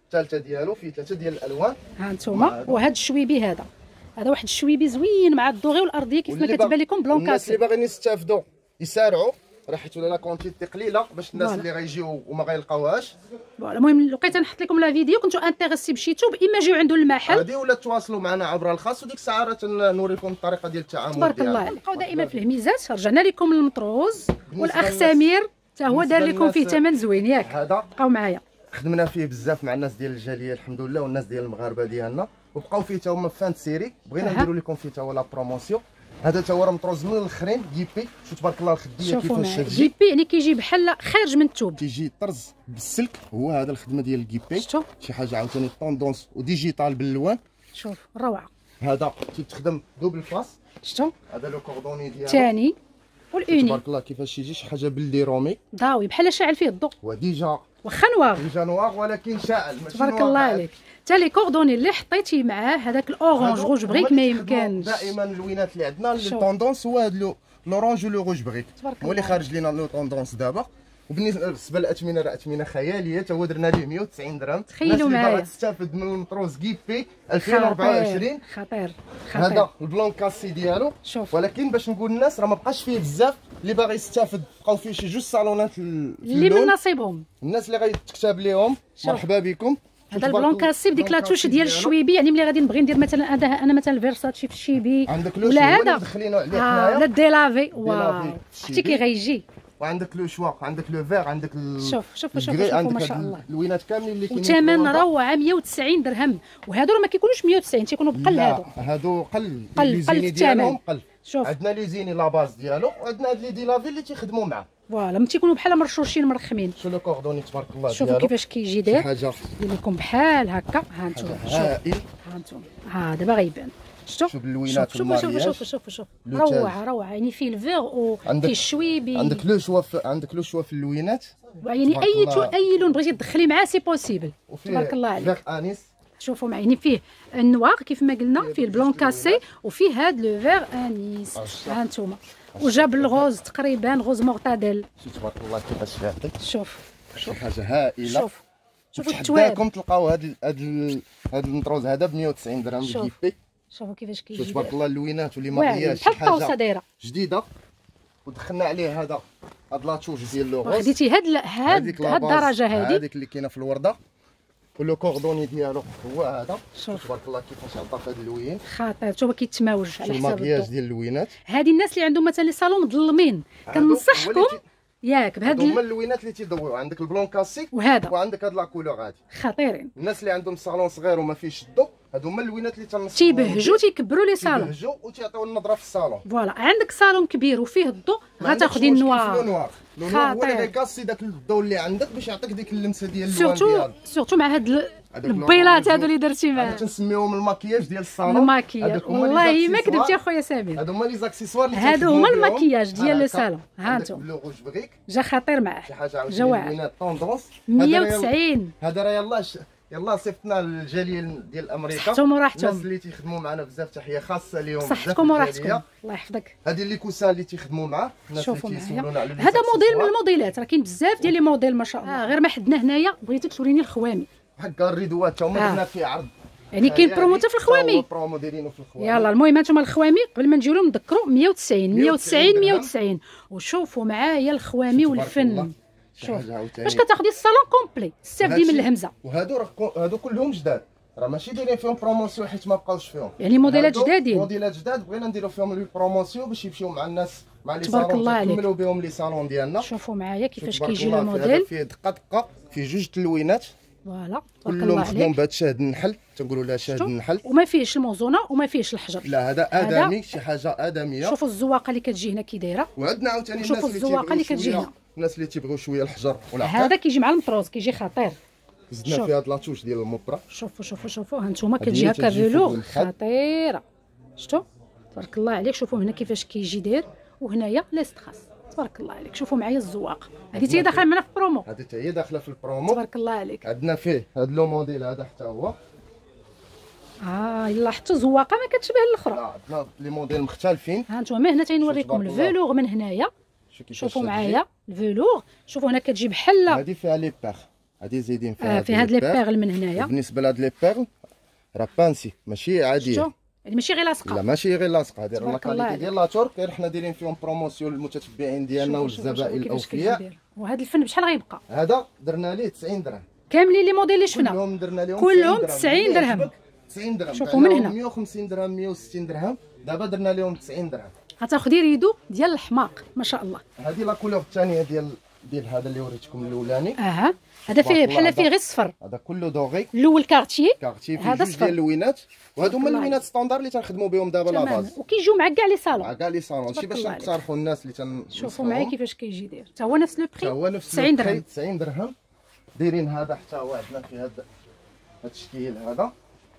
Speaker 1: الثالثه ديالو فيه ثلاثه ديال الالوان.
Speaker 2: ها انتم وهذا الشويبي هذا هذا واحد الشويبي زوين مع الدوغي والارضيه كيف ما كتبان لكم بلون
Speaker 1: الناس
Speaker 2: كاسي.
Speaker 1: اللي باغيين يستافدوا يسارعوا راه حيت ولا لا كونتيتي قليله باش الناس اللي غيجيو وما غيلقاوهاش.
Speaker 2: فوالا المهم لقيت نحط لكم لا فيديو كنتو انتريسي بشيتو اما جيو عنده المحل
Speaker 1: عادي ولا تواصلوا معنا عبر الخاص وديك الساعه راه تنوريكم الطريقه ديال التعامل.
Speaker 2: تبارك الله عليك. بقاو دائما في الهميزات. رجعنا لكم للمطروز والاخ سمير حتى هو دار لكم فيه ثمن زوين ياك.
Speaker 1: هذا
Speaker 2: بقاو معايا
Speaker 1: خدمنا فيه بزاف مع الناس ديال الجاليه الحمد لله والناس ديال المغاربه ديالنا وبقاو فيه حتى هما فان سيري. بغينا نديروا لكم فيه حتى هو لا بروموسيون. هذا حتى هو راه مطروز من الاخرين جيبي. شوف تبارك الله الخديه كيفاش تجي.
Speaker 2: جيبي يعني كيجي بحال خارج من الثوب
Speaker 1: تيجي طرز بالسلك. هو هذا الخدمه ديال الجيبي
Speaker 2: شتو
Speaker 1: شي حاجه عاوتاني طوندونس وديجيتال بالالوان.
Speaker 2: شوف الروعه.
Speaker 1: هذا تيتخدم دوبل فاس.
Speaker 2: شتو
Speaker 1: هذا لو كوردوني ديالو
Speaker 2: ثاني والاوني
Speaker 1: تبارك الله كيفاش يجي شي حاجه بلدي رومي
Speaker 2: ضاوي بحال شاعل فيه الضوء
Speaker 1: وديجا
Speaker 2: واخا نوار
Speaker 1: ديجا نوار ولكن شاعل ماشي
Speaker 2: تبارك الله عليك. حتى لي كوردوني اللي حطيتي معاه هذاك الاورانج روج بريك ما يمكنش.
Speaker 1: دائما اللوينات اللي عندنا الطوندونس هو هذا لورانج ولو روج بريك هو اللي خارج لينا لو طوندونس دابا. وبالنسبه للاثمنه راه اثمنه خياليه تا هو درنا ليه مية وتسعين درهم.
Speaker 2: تخيلوا معايا
Speaker 1: تستافد من المطروز كيبي ألفين وأربعة وعشرين.
Speaker 2: خطير
Speaker 1: خطير. هذا البلون كاسي ديالو.
Speaker 2: شوف.
Speaker 1: ولكن باش نقول للناس راه ما بقاش فيه بزاف اللي باغي يستافد. بقاو فيه شي جوج صالونات
Speaker 2: اللي من نصيبهم.
Speaker 1: الناس اللي غيتكتب لهم مرحبا بكم.
Speaker 2: هذا البلون كاسي بديك لاتوش ديال الشويبي يعني ملي غادي نبغي ندير مثلا انا انا مثلا فيرساتشي في الشيبي
Speaker 1: ولا
Speaker 2: هذا
Speaker 1: مدخلينه عليه
Speaker 2: حنايا لا ديلافي واو شتي كي غيجي.
Speaker 1: وعندك لو شوا عندك لو فيغ عندك
Speaker 2: شوف شوف شوف ما شاء الله
Speaker 1: اللوينات كاملين اللي كاينين.
Speaker 2: وثمن روعه مية وتسعين درهم. وهادو راه ما كيكونوش مية وتسعين تيكونوا بقل. هادو
Speaker 1: هادو قل
Speaker 2: قل قل
Speaker 1: ديالهم قل.
Speaker 2: شوف
Speaker 1: عندنا لي زيني لا باز ديالو وعندنا هاد لي ديلافي اللي تيخدموا معاه.
Speaker 2: فوالا ما تيكونوا بحال مرشوشين مرخمين.
Speaker 1: شوف لو كوردوني تبارك الله ديالو.
Speaker 2: شوفوا كيفاش كيجي داير.
Speaker 1: حاجه
Speaker 2: ندير لكم بحال هكا. ها انتم
Speaker 1: هائل.
Speaker 2: ها انتم ها دابا غيبان. شفتوا
Speaker 1: شوف اللوينات
Speaker 2: شوف شوف شوف شوف شوف روعه روعه يعني فيه الفيغ وفيه الشويبي.
Speaker 1: عندك لو شوا عندك لو شوا في اللوينات
Speaker 2: يعني اي اي لون بغيتي تدخلي معاه سي بوسيبل. تبارك الله عليك.
Speaker 1: فيغ انيس
Speaker 2: شوفوا معايا فيه النوار كيف ما قلنا فيه البلون كاسي وفيه هاد لو فيغ انيس. ها انتم وجاب الغوز تقريبا غوز مورتاديل.
Speaker 1: شوف تبارك الله كيفاش فاهمك.
Speaker 2: شوف
Speaker 1: شوف حاجه هائله.
Speaker 2: شوف شوفوا التواب.
Speaker 1: حداكم تلقاو هاد هاد هاد المطروز هذا ب مية وتسعين درهم جيبي.
Speaker 2: شوفوا كيفاش كيجي.
Speaker 1: شوف تبارك الله اللوينات واللي ماغياج
Speaker 2: شي حاجه جديده.
Speaker 1: ودخلنا عليه هذا هاد لاتوش ديال لو غوز.
Speaker 2: خديتي هاد هاد هاد الدرجه هذه
Speaker 1: هذيك اللي كاينه في الورده. ولو كوردوني ديالو هو هذا.
Speaker 2: شوف
Speaker 1: تبارك الله كيفاش عطى في هاد اللوين.
Speaker 2: خطير. شوف كيتماوج على حساب
Speaker 1: الماكياج ديال اللوينات.
Speaker 2: هذه الناس اللي عندهم مثلا لي صالون مظلمين كننصحكم ياك بهاد
Speaker 1: هما اللوينات اللي تيضويو. عندك البلون كاسي
Speaker 2: وهذا
Speaker 1: وعندك هاد لا كولور هادي
Speaker 2: خطيرين.
Speaker 1: الناس اللي عندهم صالون صغير وما فيهش الضو هادو هما اللوينات اللي تنصحوا
Speaker 2: تيبهجوا تيكبروا لي صالون
Speaker 1: تيبهجوا وتيعطيو النظره في الصالون.
Speaker 2: فوالا عندك صالون كبير وفيه الضو غتاخدي النوار.
Speaker 1: النوار هو اللي غيكاسي داك الضو اللي عندك باش يعطيك ديك اللمسه ديال اللون
Speaker 2: سورتو
Speaker 1: ديالو.
Speaker 2: سورتو مع هاد البيلات هادو اللي درتي معاه.
Speaker 1: تنسميوهم الماكياج ديال الصالون.
Speaker 2: الماكياج والله ما كذبتي اخويا سمير.
Speaker 1: هادو هما لي زاكسيسوار اللي
Speaker 2: هادو هما الماكياج ديال لو صالون. ها انتم
Speaker 1: لو روج بريك
Speaker 2: جا خطير معاه.
Speaker 1: شي حاجه عاوتاني طوندونس
Speaker 2: مية وتسعين.
Speaker 1: هذا راه يلاه يلاه صيفطنا للجاليه ديال امريكا.
Speaker 2: صحتهم وراحتهم.
Speaker 1: الناس اللي تيخدموا معنا بزاف تحيه خاصه ليهم.
Speaker 2: صحتكم وراحتكم الله يحفظك.
Speaker 1: هذه اللي كوسان اللي تيخدموا معاه الناس اللي تيسولونا على
Speaker 2: هذا موديل من الموديلات راه كاين بزاف ديال لي موديل ما شاء الله. آه غير ما حدنا هنايا بغيتك توريني الخوامي.
Speaker 1: هكا الريدوات تا هما درنا فيه عرض
Speaker 2: يعني كاين برومو حتى في الخوامي.
Speaker 1: برومو دايرينو في الخوامي.
Speaker 2: يلا المهم هانتوما الخوامي قبل ما نجيو لهم نذكروا مية وتسعين مية وتسعين مية وتسعين. وشوفوا معايا الخوامي والفن. شوف باش كتاخدي الصالون كومبلي تستافدي من الهمزه.
Speaker 1: وهادو راه هادو كلهم جداد راه ماشي دايرين فيهم بروموسيون حيت ما بقاوش فيهم
Speaker 2: يعني موديلات جدادين.
Speaker 1: موديلات جداد بغينا نديرو فيهم لي بروموسيون باش يمشيو مع الناس مع لي صالون نكملوا بهم لي صالون ديالنا.
Speaker 2: شوفوا معايا كيفاش كيجي الموديل.
Speaker 1: فيه دقه دقه فيه جوج تلوينات
Speaker 2: فوالا
Speaker 1: كلهم مخدوم بهذا شاهد النحل تنقولوا لها شاهد النحل
Speaker 2: وما فيهش الموزونه وما فيهش الحجر.
Speaker 1: لا هذا ادمي شي حاجه ادميه.
Speaker 2: شوفوا الزواقه اللي كتجي هنا كي دايره.
Speaker 1: وعندنا عاوتاني
Speaker 2: الناس اللي الزواقه اللي كتجي هنا
Speaker 1: الناس اللي تيبغيو شويه الحجر ولا
Speaker 2: هذا كيجي مع المطروز كيجي خطير.
Speaker 1: زدنا فيه هاد لاتوش ديال المبره.
Speaker 2: شوفوا شوفوا شوفوا ها انتم كتجي هكا فيلوغ خطيره. شفتوا تبارك الله عليك. شوفوا هنا كيفاش كيجي داير وهنايا لاستخاص. تبارك الله عليك. شوفوا معايا الزواقه هذه حتى هي داخله معنا في البرومو.
Speaker 1: هذه حتى هي داخله في البرومو
Speaker 2: تبارك الله عليك.
Speaker 1: عندنا فيه هذا لو موديل هذا حتى هو
Speaker 2: اه يلا حتى زواقه ما كتشبه الاخرى.
Speaker 1: لا عندنا لي موديل مختلفين.
Speaker 2: ها انتم هنا تنوريكم الفيلوغ من هنايا. شوفوا معايا الفيلوغ. شوفوا هنا كتجي بحال
Speaker 1: هذه فيها لي باغ غادي زايدين فيها
Speaker 2: آه في هاد لي بيرل من هنايا.
Speaker 1: بالنسبه لهاد لي بيرل راه بانسي ماشي عاديه،
Speaker 2: شفتو يعني ماشي غير لاصقه،
Speaker 1: لا ماشي غير لاصقه، هادي راه
Speaker 2: تبارك الله
Speaker 1: لاكاليتي ديال لا تورك، غير حنا دايرين فيهم بروموسيون للمتتبعين ديالنا والزبائن الاوفياء.
Speaker 2: وهذا الفن بشحال غيبقى؟
Speaker 1: هذا درنا ليه تسعين درهم
Speaker 2: كاملين لي موديل اللي شفنا
Speaker 1: كلهم درنا لهم
Speaker 2: كلهم تسعين درهم.
Speaker 1: تسعين درهم
Speaker 2: شوفوا من هنا
Speaker 1: مية وخمسين درهم مية وستين درهم، دابا درنا لهم تسعين درهم.
Speaker 2: غتاخدي ريدو ديال الحماق ما شاء الله.
Speaker 1: هذه لا كولور الثانيه ديال ديال هذا اللي وريتكم الاولاني.
Speaker 2: اها هذا فيه بحال فيه غير الصفر،
Speaker 1: هذا كله دوغي
Speaker 2: الاول كارتيي
Speaker 1: كارتيي فيه جوج ديال اللوينات، وهادو هما اللوينات ستاندار اللي تنخدموا بهم دابا لا باز،
Speaker 2: وكيجيو مع كاع لي صالون
Speaker 1: مع كاع لي صالون، شي باش نقترحوا الناس اللي تن
Speaker 2: شوفوا معايا كيفاش كيجي داير، حتى هو نفس لو بري
Speaker 1: هو نفس
Speaker 2: تسعين درهم
Speaker 1: تسعين درهم. دايرين هذا حتى هو عندنا في هذا هذا الشكل هذا.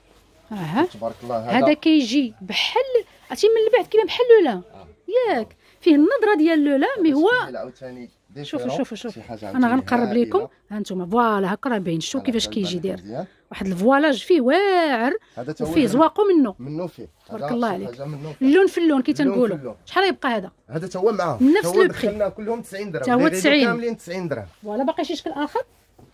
Speaker 2: اها
Speaker 1: تبارك الله.
Speaker 2: هذا كيجي بحال عرفتي من البعد كيبان بحال لولا ياك، فيه النظره ديال لولا مي هو
Speaker 1: عاوتاني.
Speaker 2: شوفوا شوفوا شوفوا انا غنقرب لكم، ها انتم فوالا هكا راه باين. شوفوا كيفاش كيجي داير واحد الفوالاج فيه واعر وفيه زواقو منه
Speaker 1: منه فيه.
Speaker 2: تبارك الله عليك. اللون في اللون كي تنقولوا. شحال غيبقى هذا؟
Speaker 1: هذا تا هو معاه
Speaker 2: نفس لو بري،
Speaker 1: دخلنا كلهم تسعين درهم،
Speaker 2: تا هو تسعين
Speaker 1: كاملين تسعين درهم.
Speaker 2: فوالا باقي شي شكل اخر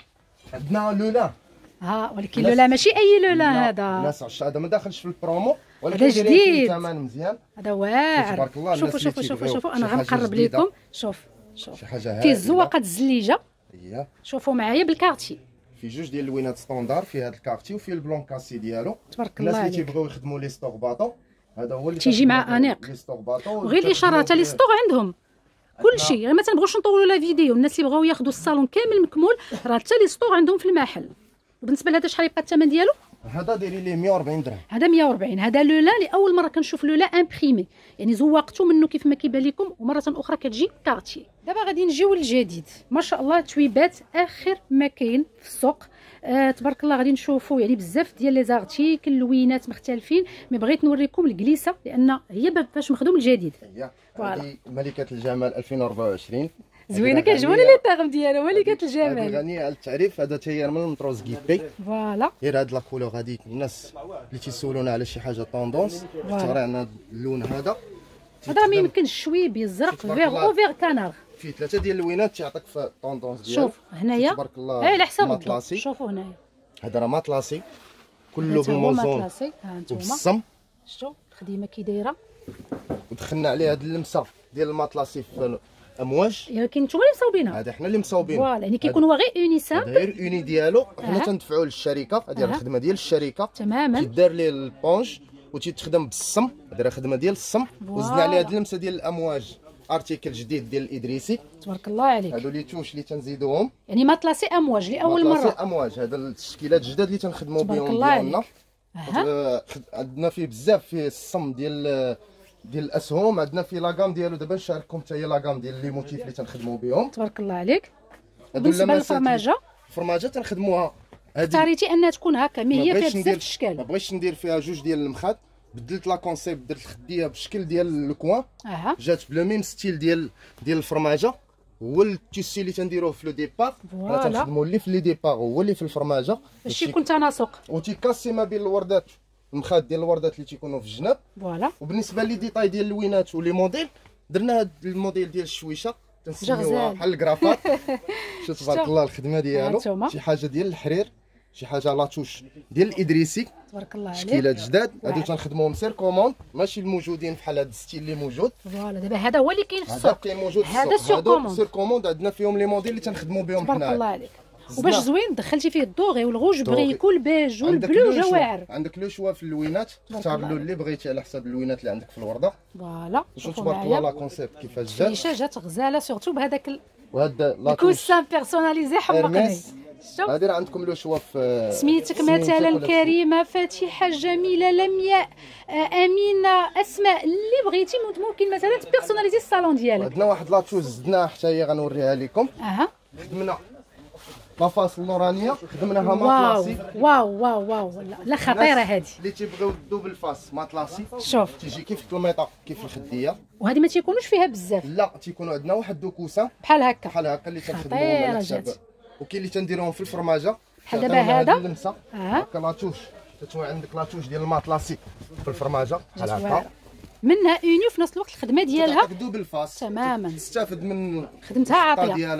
Speaker 1: عندنا لولا.
Speaker 2: ها ولكن لولا ماشي اي لولا، هذا
Speaker 1: الناس عشا هذا ما داخلش في البرومو، ولكن
Speaker 2: هذا جديد
Speaker 1: ثمن مزيان،
Speaker 2: هذا واعر.
Speaker 1: تبارك الله.
Speaker 2: شوفوا شوفوا شوفوا شوفوا انا غنقرب لكم. شوف شوف
Speaker 1: شي حاجه
Speaker 2: فيه الزواقه الزليجه.
Speaker 1: هي
Speaker 2: شوفوا معايا بالكارتي،
Speaker 1: في جوج ديال اللوينات ستاندار، فيه هذا الكارتي وفيه البلون كاسي ديالو.
Speaker 2: تبارك الله
Speaker 1: الناس
Speaker 2: عليك.
Speaker 1: اللي تيبغيو يخدموا لي ستوغ باطو هذا هو اللي
Speaker 2: تيجي مع انيق، وغير الاشاره تاع لي ستوغ عندهم كلشي. غير ما تنبغوش نطولوا لا فيديو، الناس اللي بغاو ياخذوا الصالون كامل مكمول راه حتى لي ستوغ عندهم في المحل. وبالنسبه لهذا شحال يبقى الثمن ديالو؟
Speaker 1: هذا دايرين ليه مية وأربعين درهم.
Speaker 2: هذا مية وأربعين. هذا لولا لاول مره كنشوف لولا امبريمي، يعني زوقتو منه كيف ما كيبان لكم، ومره اخرى كتجي كارتي. دابا غادي نجيو للجديد ما شاء الله، تويبات اخر ما كاين في السوق. آه تبارك الله. غادي نشوفوا يعني بزاف ديال لي زارتيكل لوينات مختلفين، مي بغيت نوريكم الكليسه لان هي باش مخدوم الجديد.
Speaker 1: هي هذه ملكه الجمال ألفين وأربعة وعشرين،
Speaker 2: زوينه كيعجبوني لي طاغم ديالها، ملكه الجمال.
Speaker 1: هذه غنيه على التعريف. هذا تاهي من المطروز كيبي.
Speaker 2: فوالا
Speaker 1: غير هاد لا كولور هذيك الناس اللي تيسولونا على شي حاجه طوندونس اختاري عندنا اللون هذا.
Speaker 2: هذا راه ما يمكنش الشويبي الزرق فيغ او فيغ كانار.
Speaker 1: فيه ثلاثه ديال اللوينات تيعطيك في الطوندونس ديالو.
Speaker 2: شوف هنايا
Speaker 1: تبارك الله
Speaker 2: على حساب
Speaker 1: ماطلاسي.
Speaker 2: شوفوا هنايا
Speaker 1: هذا راه ماطلاسي كله بالموزون
Speaker 2: ها انتم
Speaker 1: وبالصم.
Speaker 2: شفتوا الخديمه كي دايره،
Speaker 1: ودخلنا عليه هاد اللمسه ديال الماطلاسي في امواج.
Speaker 2: ولكن نتوما اللي مصاوبينها.
Speaker 1: هذا حنا اللي مصاوبين.
Speaker 2: فوالا يعني كيكون هو غير اوني سامبل،
Speaker 1: غير اوني ديالو حنا
Speaker 2: أه.
Speaker 1: تندفعوه للشركه. هذه راه الخدمه ديال الشركه
Speaker 2: تماما.
Speaker 1: كيدار ليه البونج وتيتخدم بالصم. هذه راه خدمه ديال الصم. وزدنا عليه هاد اللمسه ديال الامواج، ارتيكل جديد ديال الادريسي.
Speaker 2: تبارك الله عليك.
Speaker 1: هادو لي توش اللي تنزيدوهم،
Speaker 2: يعني ماطلاسي امواج لاول مره.
Speaker 1: ماطلاسي امواج. هذا التشكيلات الجداد اللي تنخدموا بهم ديالنا.
Speaker 2: أه.
Speaker 1: عندنا فيه بزاف، فيه الصم ديال ديال الاسهم، عندنا فيه لاكام ديالو. دابا نشارككم حتى هي لاكام ديال لي موتيف اللي تنخدموا بهم.
Speaker 2: تبارك الله عليك. بالنسبه للفرماجه،
Speaker 1: الفرماجه تنخدموها
Speaker 2: اختاريتي انها تكون هكا، مي هي فيها بزاف الاشكال.
Speaker 1: ما بغيتش ندير فيها جوج ديال المخاد، بدلت لا كونسيبت، درت الخديه بالشكل ديال الكوان.
Speaker 2: اها
Speaker 1: جات بلو ميم ستيل ديال ديال الفرماجه. هو التيسي اللي تنديروه في لو ديبار، راه تنخدموا اللي في لي ديبار هو اللي في الفرماجه
Speaker 2: باش يكون تناسق،
Speaker 1: وتيكاسي ما بين الوردات، المخاد ديال الوردات اللي تيكونوا في الجناب.
Speaker 2: فوالا.
Speaker 1: وبالنسبه لي ديتاي ديال اللوينات ولي موديل، درنا هذا الموديل ديال الشويشه تنسميوها بحال الكرافات. شوف تبارك الله الخدمه ديالو، شي حاجه ديال الحرير، شي حاجه لاتوش ديال الادريسي.
Speaker 2: تبارك الله عليك.
Speaker 1: شكيلات جداد هادو تنخدموهم سير كوموند، ماشي الموجودين بحال هذا الستيل اللي موجود.
Speaker 2: فوالا دابا هذا هو اللي كاين في السوق.
Speaker 1: هذا كاين موجود في السوق.
Speaker 2: هذا سير كوموند.
Speaker 1: سير كوموند عندنا فيهم لي موديل اللي تنخدموا بهم حنا.
Speaker 2: تبارك الله عليك. وباش زوين دخلتي فيه الدوغي والغوج بريكو البيج والبلو والجواعر.
Speaker 1: عندك لو شوا في اللوينات، تختار اللون اللي بغيتي على حسب اللوينات اللي عندك في الورده.
Speaker 2: فوالا.
Speaker 1: شوف تبارك الله لا كونسيبت كيفاش جات.
Speaker 2: الفيشه جات غزاله سورتو بهذاك ال...
Speaker 1: وهذا لاطوش
Speaker 2: الكوسان بيرسوناليزي حمقني.
Speaker 1: شوف هذه راه عندكم لو شوا في
Speaker 2: سميتك مثلا كريمه، فاتحه، جميله، لمياء، امينه، اسماء، اللي بغيتي ممكن مثلا تبيرسوناليزي الصالون ديالك.
Speaker 1: عندنا واحد لاطوش زدناها حتى هي غنوريها لكم.
Speaker 2: اها
Speaker 1: خدمنا لافاس النورانيه، خدمناها ماطلاسي.
Speaker 2: واو واو واو لا خطيره هذه.
Speaker 1: اللي تيبغيو الدوبل فاس ماطلاسي،
Speaker 2: شوف
Speaker 1: تيجي كيف الميطه كيف الخديه.
Speaker 2: وهذه ما تيكونوش فيها بزاف،
Speaker 1: لا تيكونوا عندنا واحد دو كوسان
Speaker 2: بحال هكا
Speaker 1: بحال هكا اللي تنخدموهم على حساب. وكاين اللي تنديروهم في الفرماجه
Speaker 2: بحال دابا هذا
Speaker 1: اللمسه هكا لاتوش. تتكون عندك لاتوش ديال الماطلاسي في الفرماجه بحال هكا،
Speaker 2: منها اونيو في نفس الوقت الخدمه ديالها
Speaker 1: دوبل فاس
Speaker 2: تماما.
Speaker 1: تستافد من
Speaker 2: خدمتها عاطيه
Speaker 1: ديالها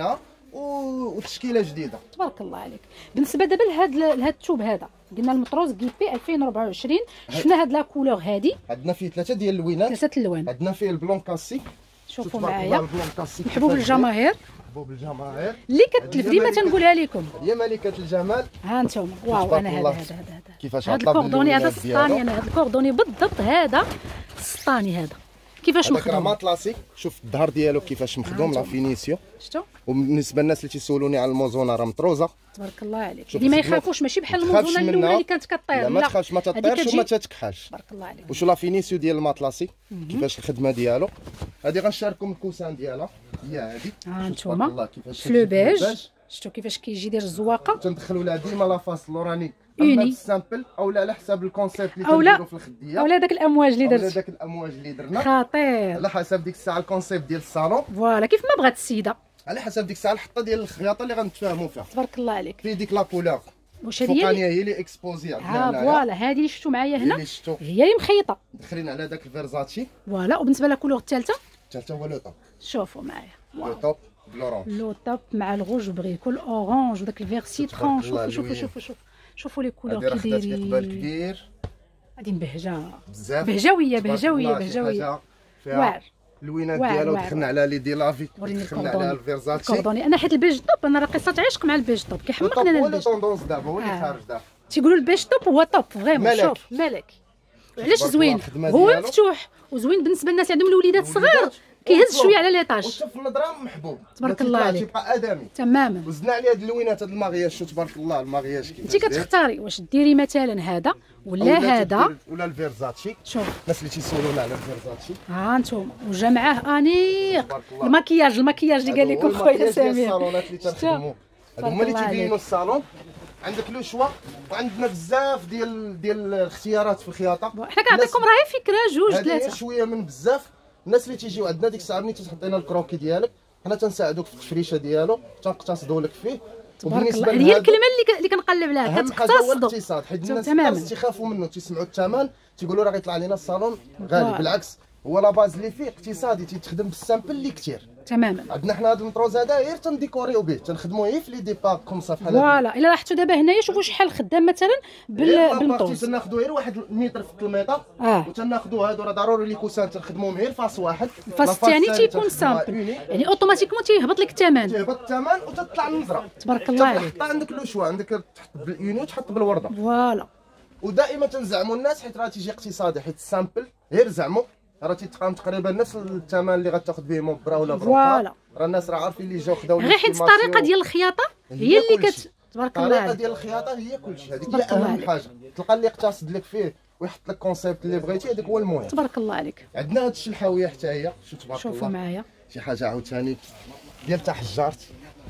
Speaker 1: وتشكيله جديده.
Speaker 2: تبارك الله عليك. بالنسبه دابا لهاد لهاد الثوب هذا قلنا المطروز كيبي ألفين وأربعة وعشرين، شفنا هاد لا كولور هادي
Speaker 1: عندنا فيه ثلاثه ديال اللوينات،
Speaker 2: ثلاثه الالوان.
Speaker 1: عندنا فيه البلون كاسي،
Speaker 2: شوفوا معايا
Speaker 1: محبوب
Speaker 2: محبوب الجماهير،
Speaker 1: محبوب الجماهير
Speaker 2: اللي كتلف ديما تنقولها لكم
Speaker 1: هي ملكه الجمال.
Speaker 2: ها انتم واو. انا هذا هذا هذا
Speaker 1: كيفاش
Speaker 2: هذا الكوردوني هذا السطاني، انا هذا الكوردوني بالضبط هذا السطاني هذا كيفاش مخدوم.
Speaker 1: هذا كلاسيك. شوف الظهر ديالو كيفاش مخدوم لا فينيسيو.
Speaker 2: شفتوا؟
Speaker 1: وبالنسبه للناس اللي تيسولوني على الموزونه راه مطروزه.
Speaker 2: تبارك الله عليك. اللي ما يخافوش ماشي بحال الموزونه الاولى اللي كانت كطير.
Speaker 1: لا ما تخافش، ما تطيرش وما تتكحلش.
Speaker 2: تبارك الله عليك.
Speaker 1: وشو لا فينيسيو ديال الماطلاسي كيفاش الخدمه ديالو. هذه غنشارككم الكوسان ديالها هي هذه.
Speaker 2: ها انتم
Speaker 1: كيفاش
Speaker 2: في لو بيج. شفتوا كيفاش كيجي داير الزواقه.
Speaker 1: تندخلوا لها ديما لافاس لوراني اما بالسامبل او لا على حساب الكونسيبت اللي
Speaker 2: تنديروا
Speaker 1: في الخديه،
Speaker 2: اولا داك الامواج اللي درت،
Speaker 1: اولا داك الامواج اللي درنا
Speaker 2: خطير
Speaker 1: على حسب ديك الساعه الكونسيبت ديال الصالون.
Speaker 2: فوالا كيف ما بغات السيده،
Speaker 1: على حسب ديك الساعه الحطه ديال الخياطه اللي غنتفاهموا فيها.
Speaker 2: تبارك الله عليك.
Speaker 1: في ديك لا كولور
Speaker 2: واش هذه
Speaker 1: الفوقانيه هي اللي اكسبوزي
Speaker 2: عندنا هنايا. فوالا هذه اللي شفتوا معايا هنا هي اللي مخيطه،
Speaker 1: دخلين على داك الفيرزاتشي.
Speaker 2: فوالا. وبالنسبه للكولور الثالثه
Speaker 1: الثالثه هو لو طوب.
Speaker 2: شوفوا معايا
Speaker 1: لو طوب بلورونج،
Speaker 2: لو طوب مع الغوج بغيكو الاورانج وداك الفيغ سيترون. شوفوا شوفوا شوفوا شوفوا شوفوا لي كولور كي دايرين.
Speaker 1: اقبال كبير
Speaker 2: غادي بهجه
Speaker 1: بزاف،
Speaker 2: بهجويه بهجويه بهجويه
Speaker 1: واعر. اللوينات ديالو دخلنا على لي دي لافي، دخلنا على الفيرزاتشي
Speaker 2: كوردوني. انا حيت البيج طوب انا راه قصه عشق مع البيج طوب كيحمقني انا البيج.
Speaker 1: هو توندونس دابا هو اللي خارج دابا.
Speaker 2: تيقولوا البيج طوب هو طوب فريمون. شوف ملك علاش زوين، هو مفتوح وزوين بالنسبه للناس اللي عندهم الوليدات صغار، كيهز شويه على ليطاج.
Speaker 1: وشوف النظره محبوب
Speaker 2: تبارك الله عليك،
Speaker 1: تيبقى ادمي
Speaker 2: تماما.
Speaker 1: وزدنا عليه هاد اللوينات هاد الماغياج. شو تبارك الله الماغياج كيفاش
Speaker 2: انت كتختاري واش ديري مثلا هذا ولا هذا
Speaker 1: ولا الفيرزاتشي.
Speaker 2: شوف
Speaker 1: الناس اللي تيسولونا على الفيرزاتشي
Speaker 2: ها انتم وجا معاه انيق المكياج المكياج اللي قال لكم خويا سمير.
Speaker 1: الصالونات اللي تنخدموا هادو هما اللي تيبينوا الصالون. عندك لو شوا وعندنا بزاف ديال ديال الاختيارات في الخياطه.
Speaker 2: حنا كنعطيكم راهي فكره جوج ثلاثه
Speaker 1: شويه من بزاف. الناس اللي تيجيو عندنا ديك الساعه ملي تحطينا الكروكي ديالك حنا تنساعدوك في التفريشه ديالو، تنقتصدوا لك فيه.
Speaker 2: تبارك الله. هي الكلمه اللي اللي كنقلب لها كتقتصدوا.
Speaker 1: الاقتصاد حيت الناس تيخافوا منه، تيسمعوا الثمن تيقولوا راه غيطلع علينا الصالون غالي. بالعكس هو لا باز اللي فيه اقتصادي، تيتخدم بالسامبل اللي كثير. تماما. عندنا حنا هذا المطروز هذا غير تنديكوريو به، تنخدموه غير في لي ديبار كوم صا بحال هكا.
Speaker 2: فوالا الا لاحظتوا دابا هنايا شوفوا شحال خدام مثلا بالمطروز.
Speaker 1: تناخذوا غير واحد المتر في الكيلومتر
Speaker 2: آه.
Speaker 1: وتناخذوا هادو راه ضروري لي كوسان تنخدموهم غير فاس واحد.
Speaker 2: الفاس الثاني تيكون سامبل يعني اوتوماتيكمون تيهبط لك الثمن،
Speaker 1: تيهبط الثمن وتطلع النظره.
Speaker 2: تبارك الله عليك.
Speaker 1: تحط عندك لو شوا، عندك تحط باليونيو تحط بالورده.
Speaker 2: فوالا.
Speaker 1: ودائما تنزعموا الناس حيت راه تيجي اقتصادي، حيت السامبل غير زعموا راه تيتقام تقريبا نفس الثمن اللي غتاخذ به مونبرا ولا بروكا. راه الناس راه عارفين اللي جاو خداو
Speaker 2: غير حيت الطريقه ديال الخياطه هي اللي كت تبارك الله عليك.
Speaker 1: الطريقه ديال الخياطه هي كلشي، هذيك هي اهم حاجه. تلقى اللي يقتصد لك فيه ويحط لك كونسيبت اللي بغيتي، هذاك هو المهم.
Speaker 2: تبارك الله عليك.
Speaker 1: عندنا هاد الشلحاويه حتى هي شوف تبارك الله.
Speaker 2: شوفوا معايا
Speaker 1: شي حاجه عاوتاني ديال تاع حجارت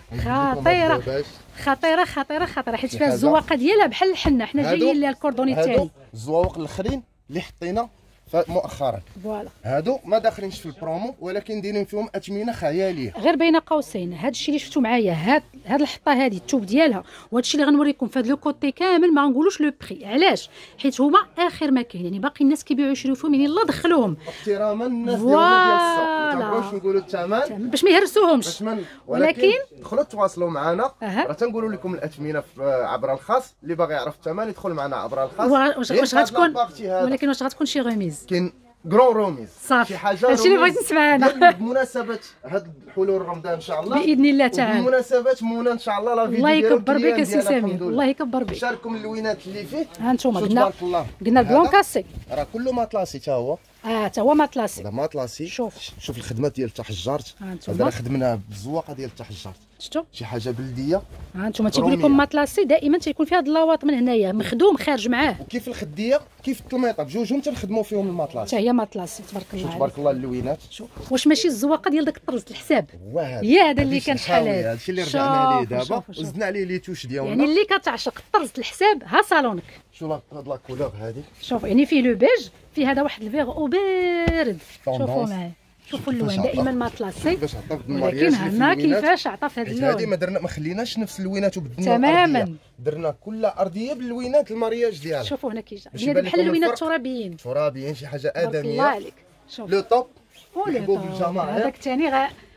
Speaker 2: خطيره خطيره خطيره خطيره حيت فيها الزواقه ديالها بحال الحنه. حنا جايين لها الكوردوني الثاني.
Speaker 1: هادو الزواوق الاخرين اللي حطينا مؤخرا
Speaker 2: فوالا
Speaker 1: هادو ما داخلينش في البرومو ولكن دايرين فيهم اثمنه خياليه.
Speaker 2: غير بين قوسين هاد الشيء اللي شفتوا معايا هاد هاد الحطه هادي الثوب ديالها وهاد الشيء اللي غنوريكم في هاد لو كوتي كامل ما غنقولوش لو بري. علاش؟ حيت هما اخر ما كاين، يعني باقي الناس كيبيعوا يشريو فيهم يعني الله دخلوهم
Speaker 1: احتراما الناس ديالنا ديال السوق. ما تنبغيوش نقولوا الثمن
Speaker 2: باش ما يهرسوهمش،
Speaker 1: ولكن دخلوا تواصلوا معنا. راه تنقولوا لكم الاثمنه عبر الخاص. اللي باغي يعرف الثمن يدخل معنا عبر الخاص.
Speaker 2: واش واش غتكون ولكن واش غتكون شي غوميز؟
Speaker 1: كاين كرون روميز
Speaker 2: صافي.
Speaker 1: شي حاجه
Speaker 2: هادشي اللي بغيت نسمع انا
Speaker 1: بمناسبه هاد الحلول رمضان ان شاء الله
Speaker 2: باذن الله تعالى.
Speaker 1: بمناسبه مونا ان شاء الله لا فيديو
Speaker 2: الله يكبر بك السي سمير، الله يكبر بك.
Speaker 1: شارككم اللوينات اللي فيه.
Speaker 2: ها انتم قلنا قلنا البلون كاسي
Speaker 1: راه كله ماطلاسي حتى هو.
Speaker 2: اه حتى هو ماطلاسي.
Speaker 1: هذا ماطلاسي.
Speaker 2: شوف
Speaker 1: شوف الخدمه ديال تاع حجارت. هذا راه خدمناها بالزواقه ديال تاع حجارت.
Speaker 2: شفتوا
Speaker 1: شي حاجه بلديه.
Speaker 2: ها انتم تيقول لكم ماطلاسي دائما تيكون فيها هاد اللاواط من هنايا مخدوم خارج معاه.
Speaker 1: وكيف الخديه كيف الطلميطه بجوجهم تنخدموا فيهم الماطلاسي.
Speaker 2: حتى هي ماطلاسي تبارك الله.
Speaker 1: تبارك الله اللوينات.
Speaker 2: شوف واش ماشي الزواقه ديال داك الطرز الحساب هي هذا اللي كان شحال هذا.
Speaker 1: هادشي اللي رجعنا ليه دابا وزدنا عليه لي توش ديالنا.
Speaker 2: يعني اللي كتعشق الطرز الحساب ها صالونك.
Speaker 1: شوف هاد لا كولور هادي
Speaker 2: شوف يعني فيه لو بيج فيه هذا واحد الفيغ او بارد. شوفوا معايا شوفوا اللوان دائما ماطلاسي ولكن هنا كيفاش عطى في هذا اللون.
Speaker 1: هذه ما درنا ما خليناش نفس اللوينات وبدلنا
Speaker 2: تماما.
Speaker 1: درنا كل ارضيه باللوينات المارياج ديالها.
Speaker 2: شوفوا هنا كيجي بحال اللوينات الترابيين
Speaker 1: ترابيين شي حاجه ادميه.
Speaker 2: الله عليك. شوف
Speaker 1: لو طوب
Speaker 2: محبوب الجماهير هذاك الثاني غا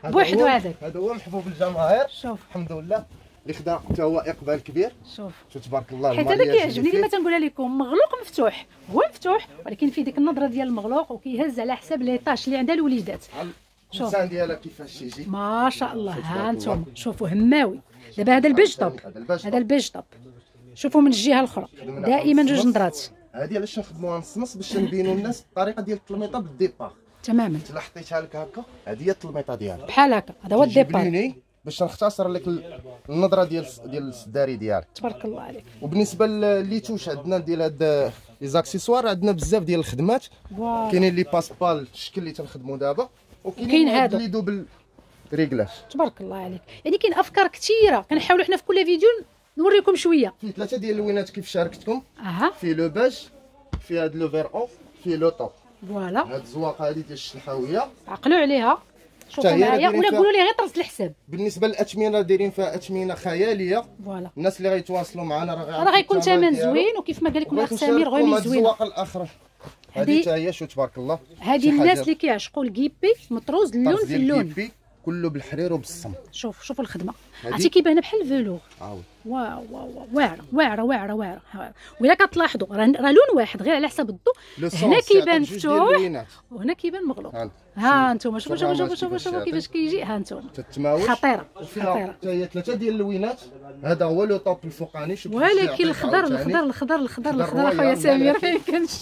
Speaker 2: بوحدو هذاك.
Speaker 1: هذا هو محبوب الجماهير.
Speaker 2: شوف
Speaker 1: الحمد لله اللي خدا حتى هو اقبال كبير.
Speaker 2: شوف
Speaker 1: شوف تبارك الله.
Speaker 2: حيت هذا كيعجبني ديما تنقولها لكم، مغلوق مفتوح، هو مفتوح ولكن فيه ديك النظره ديال المغلوق وكيهز على حساب لي طاش اللي عندها الوليدات.
Speaker 1: شوف الانسان ديالها كيفاش يجي
Speaker 2: ما شاء الله. ها انتم شوفوا هماوي. دابا هذا البيج طوب، هذا البيج طوب. شوفوا من الجهه الاخرى دائما جوج نظرات.
Speaker 1: هذه علاش نخدموها نص نص باش نبينوا للناس الطريقه ديال التلميطه بالديبار
Speaker 2: تماما.
Speaker 1: انت حطيتها لك هكا، هذه هي التلميطه ديالها
Speaker 2: بحال هكا، هذا هو الديبار
Speaker 1: باش نختصر لك النظره ديال ديال السداري ديالك.
Speaker 2: تبارك الله عليك.
Speaker 1: وبالنسبه لليتوش عندنا ديال هاد لي زاكسيسوار عندنا بزاف ديال الخدمات. كاينين لي باسبال الشكل اللي تنخدموا دابا، وكاين هاد اللي دوبل ريغلاج. تبارك
Speaker 2: الله عليك. يعني كاين افكار كثيره كنحاولوا حنا في كل فيديو نوريكم شويه.
Speaker 1: فيه ثلاثه ديال اللوينات كيف شاركتكم.
Speaker 2: اها
Speaker 1: فيه لو باج، فيه هاد لو فير اوف، فيه لو طوب.
Speaker 2: فوالا
Speaker 1: هاد الزواقه هادي ديال الشلحاويه
Speaker 2: عقلوا عليها، شوفوا معايا ولا قولوا لي غير طرز الحساب.
Speaker 1: بالنسبه للاثمنه دايرين فيها اثمنه خياليه.
Speaker 2: فوالا
Speaker 1: الناس اللي غيتواصلوا معنا راه
Speaker 2: راه غيكون ثمن زوين، وكيف ما قال لكم الاخ سمير غير زوين.
Speaker 1: الزواقه الاخرى هذه حتى هي شو تبارك الله.
Speaker 2: هذه الناس اللي كيعشقوا الكيبي مطروز اللون في اللون
Speaker 1: كله بالحرير وبالصم.
Speaker 2: شوف شوفوا الخدمه عرفتي كيبان بحال الفلوغ.
Speaker 1: عاود
Speaker 2: واو واو واعره واعره واعره واعره. وإلا كتلاحظوا راه راه لون واحد غير على حساب الضوء. هنا كيبان مفتوح وهنا كيبان مغلوق. ها انتم شوفوا شوفوا شوفوا شوفوا شوفوا كيفاش كيجي. ها انتم
Speaker 1: التماوش
Speaker 2: خطيره
Speaker 1: خطيره.
Speaker 2: حتى
Speaker 1: هي ثلاثه ديال اللوينات. هذا هو لو طوب الفوقاني. شوف
Speaker 2: ولكن الخضر الخضر الخضر الخضر الخضر اخويا سمير ما يمكنش.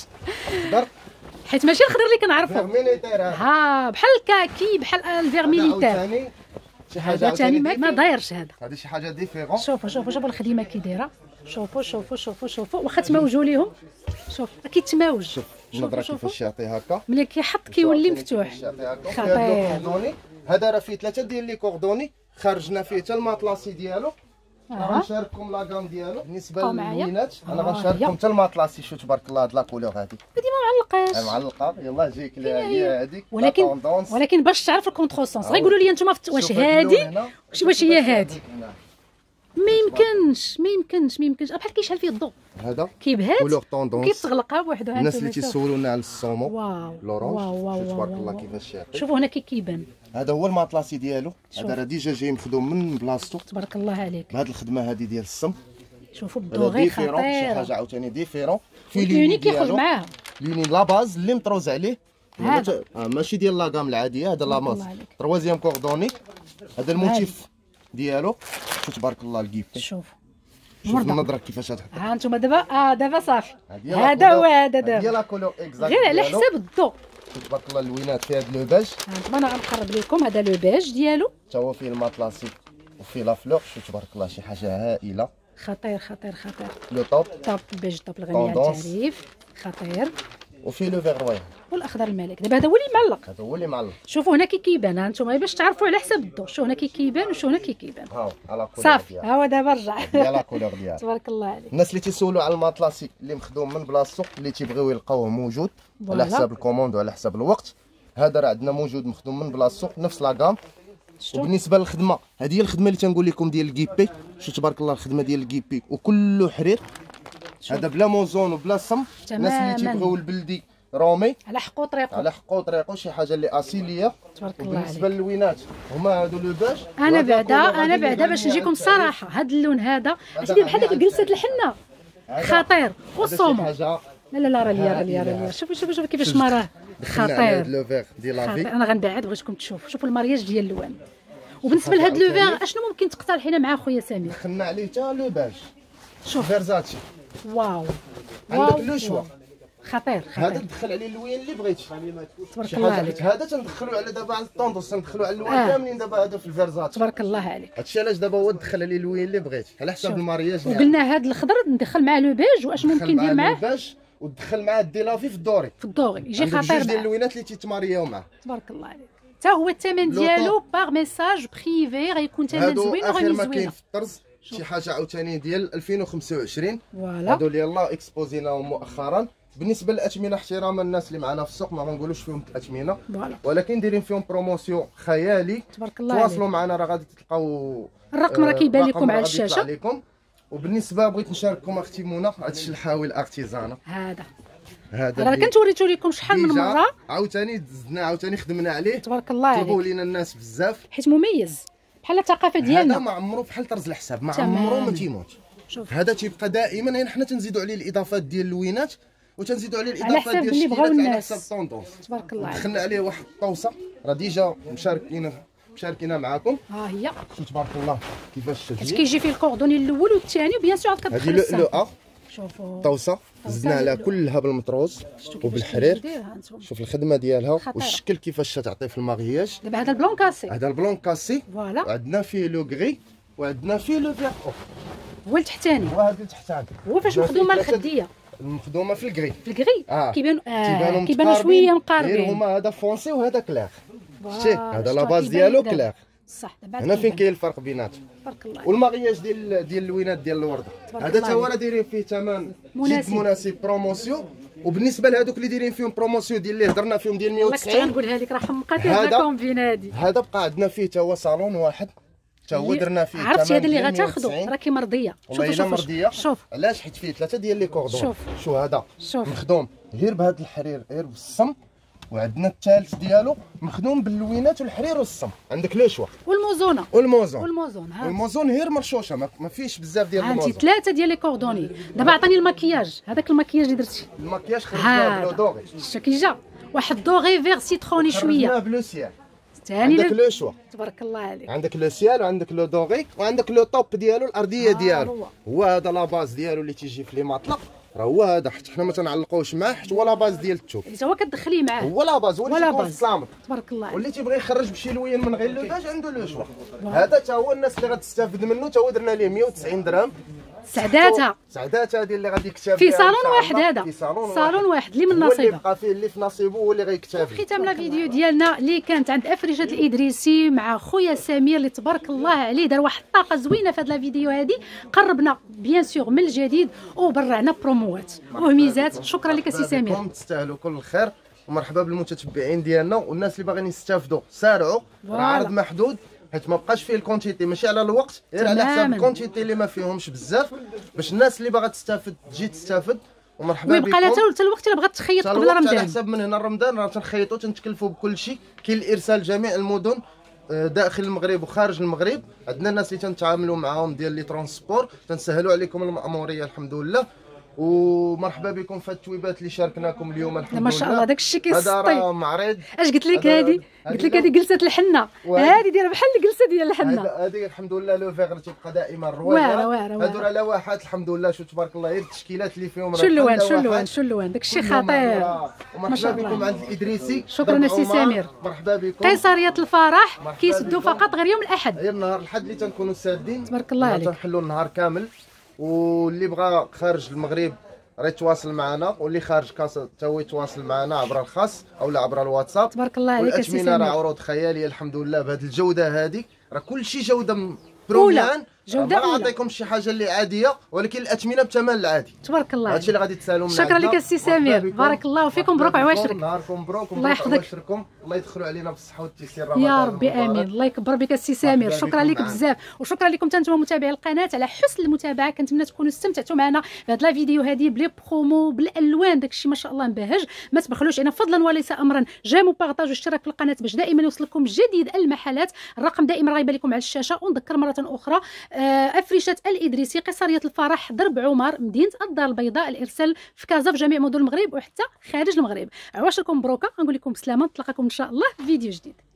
Speaker 2: حيت ماشي الخضر اللي كنعرفو. ها بحال الكاكي بحال الفيغ ميليتير.
Speaker 1: شي حاجه
Speaker 2: ثاني ما دايرش هذا.
Speaker 1: هذه شي حاجه ديفيرون.
Speaker 2: شوفوا شوفوا شوفوا الخدمه كي دايره. شوفوا شوفوا شوفوا شوفوا واخا تماوجوا ليهم. شوف كيتماوج.
Speaker 1: شوف النظره كيفاش يعطي هكا.
Speaker 2: ملي كيحط كيولي مفتوح.
Speaker 1: خطير. هذا راه فيه ثلاثه ديال لي كوردوني خرجنا فيه حتى الماطلاسي ديالو. غنشارككم لاكام ديالو. بالنسبه للوينات انا غنشارككم حتى الماطلاسي. شو تبارك الله هاد لا كولور هادي
Speaker 2: هادي ما معلقاش
Speaker 1: معلقه. يلا جيك ليها هي هذيك.
Speaker 2: ولكن ولكن باش تعرف الكونتروسونس غيقولوا لي نتوما واش هادي واش هي هادي. ما يمكنش ما يمكنش ما يمكنش بحال كيشعل فيه الضوء.
Speaker 1: هذا
Speaker 2: كيبهات
Speaker 1: كولور طوندونس
Speaker 2: كيتغلقها بوحدو.
Speaker 1: الناس اللي تيسولونا على الصومو
Speaker 2: واو
Speaker 1: لورونج. شوف تبارك الله كيفاش يعطي.
Speaker 2: شوفوا هنا كي كيبان.
Speaker 1: هذا هو الماطلاسي ديالو. هذا راه ديجا جاي مخدوم من بلاصتو.
Speaker 2: تبارك الله عليك.
Speaker 1: بهاد الخدمه هذه ديال الصم.
Speaker 2: شوفوا الدوغي خطير.
Speaker 1: شي حاجه عاوتاني ديفيرون.
Speaker 2: في ليني كيخرج معاه
Speaker 1: ليني لا باز اللي مطروز عليه. هذا آه ماشي ديال لاكام العاديه. هذا لا باز تروازيام كوردوني. هذا الموتيف ديالو. شوف تبارك الله الكيب.
Speaker 2: شوف
Speaker 1: شوف النظره كيفاش تحط.
Speaker 2: ها انتم دابا اه دابا صافي. هذا هو هذا دابا
Speaker 1: ديال لا كولور اكزاكت
Speaker 2: غير على حساب الضوء.
Speaker 1: تبارك الله اللوينات فيها هذا لو باج.
Speaker 2: هانتوما انا غنقرب لكم. هذا لو باج ديالو
Speaker 1: حتى هو فيه الماطلاسي وفيه لا فلور. شوف تبارك الله شي حاجه هائله.
Speaker 2: خطير خطير خطير.
Speaker 1: لو طوب
Speaker 2: طوب باج طوب الغني على التعريف. خطير.
Speaker 1: وفيه لو فيغ رويال
Speaker 2: والاخضر الملك. دابا هذا هو اللي معلق.
Speaker 1: هذا هو اللي معلق.
Speaker 2: شوفوا هنا كي كيبان. ها انتم باش تعرفوا على حساب الضوء. شوف هنا كي كيبان وشوف هنا كي كيبان.
Speaker 1: ها على كولور
Speaker 2: صافي. ها هو دابا رجع
Speaker 1: ديال لا كولور ديالها.
Speaker 2: تبارك الله عليك.
Speaker 1: الناس اللي تيسولوا على الماطلاسي اللي مخدوم من بلاصتو اللي تيبغيو يلقاوه موجود على حساب الكوموند وعلى حساب الوقت. هذا راه عندنا موجود مخدوم من بلاصتو نفس لاكام. وبالنسبه للخدمه هذه هي الخدمه اللي تنقول لكم ديال الكيبي. شوف تبارك الله الخدمه ديال الكيبي وكله حرير. هذا بلا موزون وبلا صم. الناس اللي تيبغيو البلدي رومي
Speaker 2: على حقو طريقو
Speaker 1: على حقو طريقو شي حاجه اللي اصيليه.
Speaker 2: تبارك الله عليك.
Speaker 1: بالنسبه للوينات هما هادو لو باج.
Speaker 2: انا بعدا انا بعدا باش نجيكم الصراحه هذا اللون هذا عرفتي بحال ديك جلسه الحنه. خطير. والصومو لا لا لا راه ليا راه ليا راه ليا. شوفوا شوفوا شوفوا كيفاش ما راه خطير.
Speaker 1: لو فيغ ديال لافي.
Speaker 2: انا غنبعد بغيتكم تشوفوا. شوفوا المارياج ديال اللوان. وبالنسبه لهاد لو فيغ اشنو ممكن تقترحينا مع خويا سمير؟
Speaker 1: دخلنا عليه حتى لو باج.
Speaker 2: شوف
Speaker 1: فيرزاتشي.
Speaker 2: واو
Speaker 1: عندك لو شوا.
Speaker 2: خطير خطير.
Speaker 1: هذا تدخل عليه اللوين اللي بغيتي.
Speaker 2: تبارك الله عليك.
Speaker 1: هذا تندخلوا على دابا على الطوندوس تندخلوا على اللوين كاملين دابا هذا في الفيرزات.
Speaker 2: تبارك الله عليك.
Speaker 1: هادشي علاش دابا هو تدخل عليه اللوين اللي بغيتي على حساب المارياج.
Speaker 2: وقلنا هذا الخضر ندخل معاه لو بيج. واش ممكن ندير معاه
Speaker 1: باش وتدخل معاه الديلافي في الدوري.
Speaker 2: في الدوري يجي خطير.
Speaker 1: جوج ديال اللوينات اللي تيتمارياو معاه.
Speaker 2: تبارك الله عليك. حتى هو الثمن ديالو باغ ميساج بريفي غيكون ثمن زوين وغني زوينه.
Speaker 1: ما كاين في الطرز شي حاجه عاوتاني ديال ألفين وخمسة وعشرين.
Speaker 2: فوالا
Speaker 1: هادو اللي يلاه اكسبوزيناهم مؤخرا. بالنسبه للاثمنه احتراما الناس اللي معنا في السوق ما غنقولوش فيهم الاثمنه ولكن دايرين فيهم بروموسيون خيالي.
Speaker 2: تبارك الله
Speaker 1: تواصلوا معنا راه غادي تلقاو
Speaker 2: الرقم راه كيبان لكم على الشاشه.
Speaker 1: وبالنسبه بغيت نشارككم اختي منى هذا الشلحاوي الارتيزانا.
Speaker 2: هذا
Speaker 1: هذا
Speaker 2: راه كنت وريتو لكم شحال من
Speaker 1: ديجا
Speaker 2: مره،
Speaker 1: عاوتاني دزنا عاوتاني خدمنا عليه،
Speaker 2: تبارك الله عليك.
Speaker 1: طلبوا لينا الناس بزاف
Speaker 2: حيت مميز بحال الثقافه ديالنا.
Speaker 1: هذا ما عمرو بحال طرز الحساب، ما
Speaker 2: تمام.
Speaker 1: عمرو ما تيموت.
Speaker 2: شوف
Speaker 1: هذا تيبقى دائما، هنا حنا تنزيدوا عليه الاضافات ديال اللوينات وتنزيدوا عليه
Speaker 2: على
Speaker 1: الاضافات
Speaker 2: حساب
Speaker 1: ديال
Speaker 2: اللي بغاو
Speaker 1: الشكيلات على
Speaker 2: الناس.
Speaker 1: حساب الطوندونس.
Speaker 2: تبارك الله عليك.
Speaker 1: دخلنا عليه واحد الطوسه راه ديجا مشاركين مشاركين معاكم.
Speaker 2: ها هي
Speaker 1: شوف تبارك الله كيفاش
Speaker 2: حيت
Speaker 1: التجهيز.
Speaker 2: كيجي فيه الكوردوني الاول والثاني وبيان سور عاد
Speaker 1: هذه
Speaker 2: كتدخل
Speaker 1: لو
Speaker 2: السام.
Speaker 1: لو ا
Speaker 2: شوفوا
Speaker 1: طوسه زدنا عليها كلها بالمطروز وبالحرير. شوف الخدمه ديالها والشكل كيفاش تعطي في الماغياج.
Speaker 2: دابا هذا البلون كاسي،
Speaker 1: هذا البلون كاسي
Speaker 2: فوالا،
Speaker 1: وعندنا فيه لو غري وعندنا فيه لو فيغ اوف.
Speaker 2: هو التحتاني
Speaker 1: وهذا تحت
Speaker 2: هو فاش مخدومه الخديه
Speaker 1: مخدومه في الكري
Speaker 2: في الكغي.
Speaker 1: آه.
Speaker 2: كيبانوا آه.
Speaker 1: كيبانوا
Speaker 2: كيبانوا شويه
Speaker 1: غير
Speaker 2: مقاربين.
Speaker 1: هما هذا فونسي وهذا كلاغ.
Speaker 2: فوالا،
Speaker 1: شتي هذا لا
Speaker 2: شتو
Speaker 1: باز
Speaker 2: كيبان
Speaker 1: ديالو
Speaker 2: دابا.
Speaker 1: كلاغ.
Speaker 2: صح دابا
Speaker 1: هنا فين كاين الفرق بيناتهم.
Speaker 2: تبارك الله.
Speaker 1: والماغياج ديال ديال اللوينات ديال الورده هذا تا هو راه دايرين فيه ثمن
Speaker 2: مناسب.
Speaker 1: جد مناسب بروموسيون. وبالنسبه لهذوك اللي دايرين فيهم بروموسيون ديال اللي هضرنا فيهم ديال مية
Speaker 2: والله كنت
Speaker 1: وتسعين،
Speaker 2: غنقولها لك راه حمقات
Speaker 1: هذا-
Speaker 2: هذا كومبين هادي.
Speaker 1: هذا بقى عندنا فيه تا هو صالون واحد تا هو درنا فيه
Speaker 2: عرفتي
Speaker 1: ثمن
Speaker 2: هذا اللي
Speaker 1: ديال
Speaker 2: غتاخذوا
Speaker 1: مية وتسعين.
Speaker 2: راكي مرضيه.
Speaker 1: والله
Speaker 2: شوف
Speaker 1: الا
Speaker 2: شوف
Speaker 1: مرضيه.
Speaker 2: شوف
Speaker 1: علاش؟ حيت فيه ثلاثه ديال لي كوردون.
Speaker 2: شوف.
Speaker 1: شو هذا
Speaker 2: شوف.
Speaker 1: مخدوم غير بهذا الحرير غير بالصم، وعندنا الثالث ديالو مخدوم باللوينات والحرير والصم. عندك لو شوا
Speaker 2: والموزونه
Speaker 1: والموزون
Speaker 2: والموزون ها
Speaker 1: والموزون غير مرشوشه ما ما فيش بزاف ديال
Speaker 2: عندي
Speaker 1: الموزون.
Speaker 2: ثلاثه ديال لي كوردوني. دابا عطاني الماكياج، هذاك الماكياج اللي درتي
Speaker 1: الماكياج خرجناه بلو
Speaker 2: هذا
Speaker 1: دوغي،
Speaker 2: شتا كي جا واحد دوغي فيغ سيتروني
Speaker 1: خرجناه
Speaker 2: شويه
Speaker 1: بلو سيال.
Speaker 2: ثاني.
Speaker 1: عندك لو شوا،
Speaker 2: تبارك الله عليك.
Speaker 1: عندك لو سيال وعندك لو دوغي وعندك لو توب ديالو الارضيه
Speaker 2: آه
Speaker 1: ديالو.
Speaker 2: هو.
Speaker 1: هو هذا لا باز ديالو اللي تيجي في لي مطلق، راه هو هذا حيت حنا ما تنعلقوش معاه حيت هو لا باز ديال الثوب.
Speaker 2: حيت هو كتدخليه معاه.
Speaker 1: هو لا باز هو اللي
Speaker 2: ولا
Speaker 1: تيكون
Speaker 2: باز.
Speaker 1: سلامط.
Speaker 2: تبارك الله عليك.
Speaker 1: واللي تيبغي يخرج بشي لوين من غير لوداج عنده لو شوا. هذا تا هو الناس اللي غتستافد منه تا هو درنا ليه مية وتسعين درهم.
Speaker 2: سعداتها
Speaker 1: سعدات هذه اللي غادي يكتب
Speaker 2: في
Speaker 1: فيها
Speaker 2: صالون
Speaker 1: إن شاء
Speaker 2: واحد
Speaker 1: الله.
Speaker 2: هذا
Speaker 1: في صالون
Speaker 2: صالون واحد اللي من
Speaker 1: هو اللي
Speaker 2: نصيبه.
Speaker 1: بقى فيه اللي في نصيبه هو اللي غيكتب فيه.
Speaker 2: ختام لا فيديو ديالنا اللي كانت عند افريشه الادريسي مع خويا سمير اللي تبارك الله عليه دار واحد الطاقه زوينه في هذه لا فيديو هذه. قربنا بيان سور من الجديد وبرعنا بروموات وميزات. شكرا لك سي سمير.
Speaker 1: بكم تستاهلوا كل الخير ومرحبا بالمتتبعين ديالنا والناس اللي باغيين يستافدوا. سارعوا راه عرض محدود حيت ما بقاش فيه الكونتيتي ماشي على الوقت غير على حساب
Speaker 2: تماماً.
Speaker 1: الكونتيتي اللي ما فيهمش بزاف باش الناس اللي باغا تستافد تجي تستافد. ومرحبا بكم.
Speaker 2: ويبقى لها حتى الوقت اللي بغات تخيط
Speaker 1: حتى
Speaker 2: قبل
Speaker 1: الوقت على
Speaker 2: رمضان.
Speaker 1: حساب من هنا رمضان راه تنخيطوا تنتكلفوا بكل شيء. كاين الارسال جميع المدن آه، داخل المغرب وخارج المغرب. عندنا الناس اللي تنتعاملوا معاهم ديال لي ترونسبور تنسهلوا عليكم المأموريه الحمد لله. ومرحبا بكم في التويبات اللي شاركناكم اليوم الحمد لله.
Speaker 2: ما شاء الله داك الشيء
Speaker 1: هذا راه
Speaker 2: كيسطي.
Speaker 1: معرض.
Speaker 2: اش قلت لك
Speaker 1: هذا-
Speaker 2: هذه؟ قلت لك هذه جلسه الحنه.
Speaker 1: وهذه-
Speaker 2: هذه دايره بحال الجلسه ديال الحنه.
Speaker 1: هذا- هذه الحمد لله لو فيغ تبقى دائما
Speaker 2: واعره
Speaker 1: رواية.
Speaker 2: واعره
Speaker 1: هادو
Speaker 2: واعره.
Speaker 1: راه لوحات الحمد لله. شوف تبارك الله غير التشكيلات اللي فيهم
Speaker 2: شو اللوان شو اللوان شو اللوان داك الشيء خطير. ما
Speaker 1: ومرحبا
Speaker 2: شاء الله.
Speaker 1: بكم عند الادريسي.
Speaker 2: شكراً
Speaker 1: درب
Speaker 2: السي
Speaker 1: عمر.
Speaker 2: سمير.
Speaker 1: مرحبا بكم.
Speaker 2: قيصريه الفرح
Speaker 1: مرحبا
Speaker 2: كيسدوا
Speaker 1: بكم.
Speaker 2: فقط غير يوم الاحد.
Speaker 1: غير نهار الحد اللي تنكونوا سادين.
Speaker 2: تبارك الله عليك.
Speaker 1: تنحلوا النهار كامل. واللي بغى خارج المغرب راه يتواصل معنا واللي خارج كاس تا هو يتواصل معنا عبر الخاص او عبر الواتساب.
Speaker 2: تبارك الله عليك السي
Speaker 1: والاثمنه راه
Speaker 2: سمير.
Speaker 1: عروض خياليه الحمد لله بهذه الجوده هذه. راه كل شيء جوده بروميان.
Speaker 2: جودة
Speaker 1: ما
Speaker 2: أولى.
Speaker 1: نعطيكم شي حاجه اللي عاديه ولكن الاثمنه بثمن العادي.
Speaker 2: تبارك الله
Speaker 1: هادشي اللي غادي تسالوا من
Speaker 2: شكرا
Speaker 1: عندنا.
Speaker 2: لك السي
Speaker 1: مرحبا
Speaker 2: سمير.
Speaker 1: بكم.
Speaker 2: بارك الله فيكم. مبروك
Speaker 1: مرحبا بكم.
Speaker 2: عواشرك.
Speaker 1: نهاركم مبروك.
Speaker 2: الله
Speaker 1: مبروك
Speaker 2: يحفظك.
Speaker 1: عواشركم. الله يدخلوا علينا بالصحه والتيسير رمضان
Speaker 2: يا ربي
Speaker 1: المبارك.
Speaker 2: امين. الله يكبر بك السي سمير.
Speaker 1: مرحبا
Speaker 2: شكرا
Speaker 1: بكم
Speaker 2: لك
Speaker 1: معنا.
Speaker 2: بزاف وشكرا لكم انتم متابعي القناه على حسن المتابعه. كنتمنى تكونوا استمتعتوا معنا بهاد لا فيديو هذه بلي برومو بالالوان داكشي ما شاء الله مبهج. ما تبخلوش علينا فضلا وليس امرا. جيمو بارطاج واشتراك في القناه باش دائما يوصلكم جديد المحلات. الرقم دائما غايبه لكم على الشاشه. ونذكر مره اخرى آه، افريشه الادريسي قيصريه الفرح درب عمر مدينه الدار البيضاء. الارسال في كازا في جميع مدن المغرب وحتى خارج المغرب. عواشركم مبروكه. نقول لكم بسلامه. نتلاقاكم ان شاء الله في فيديو جديد.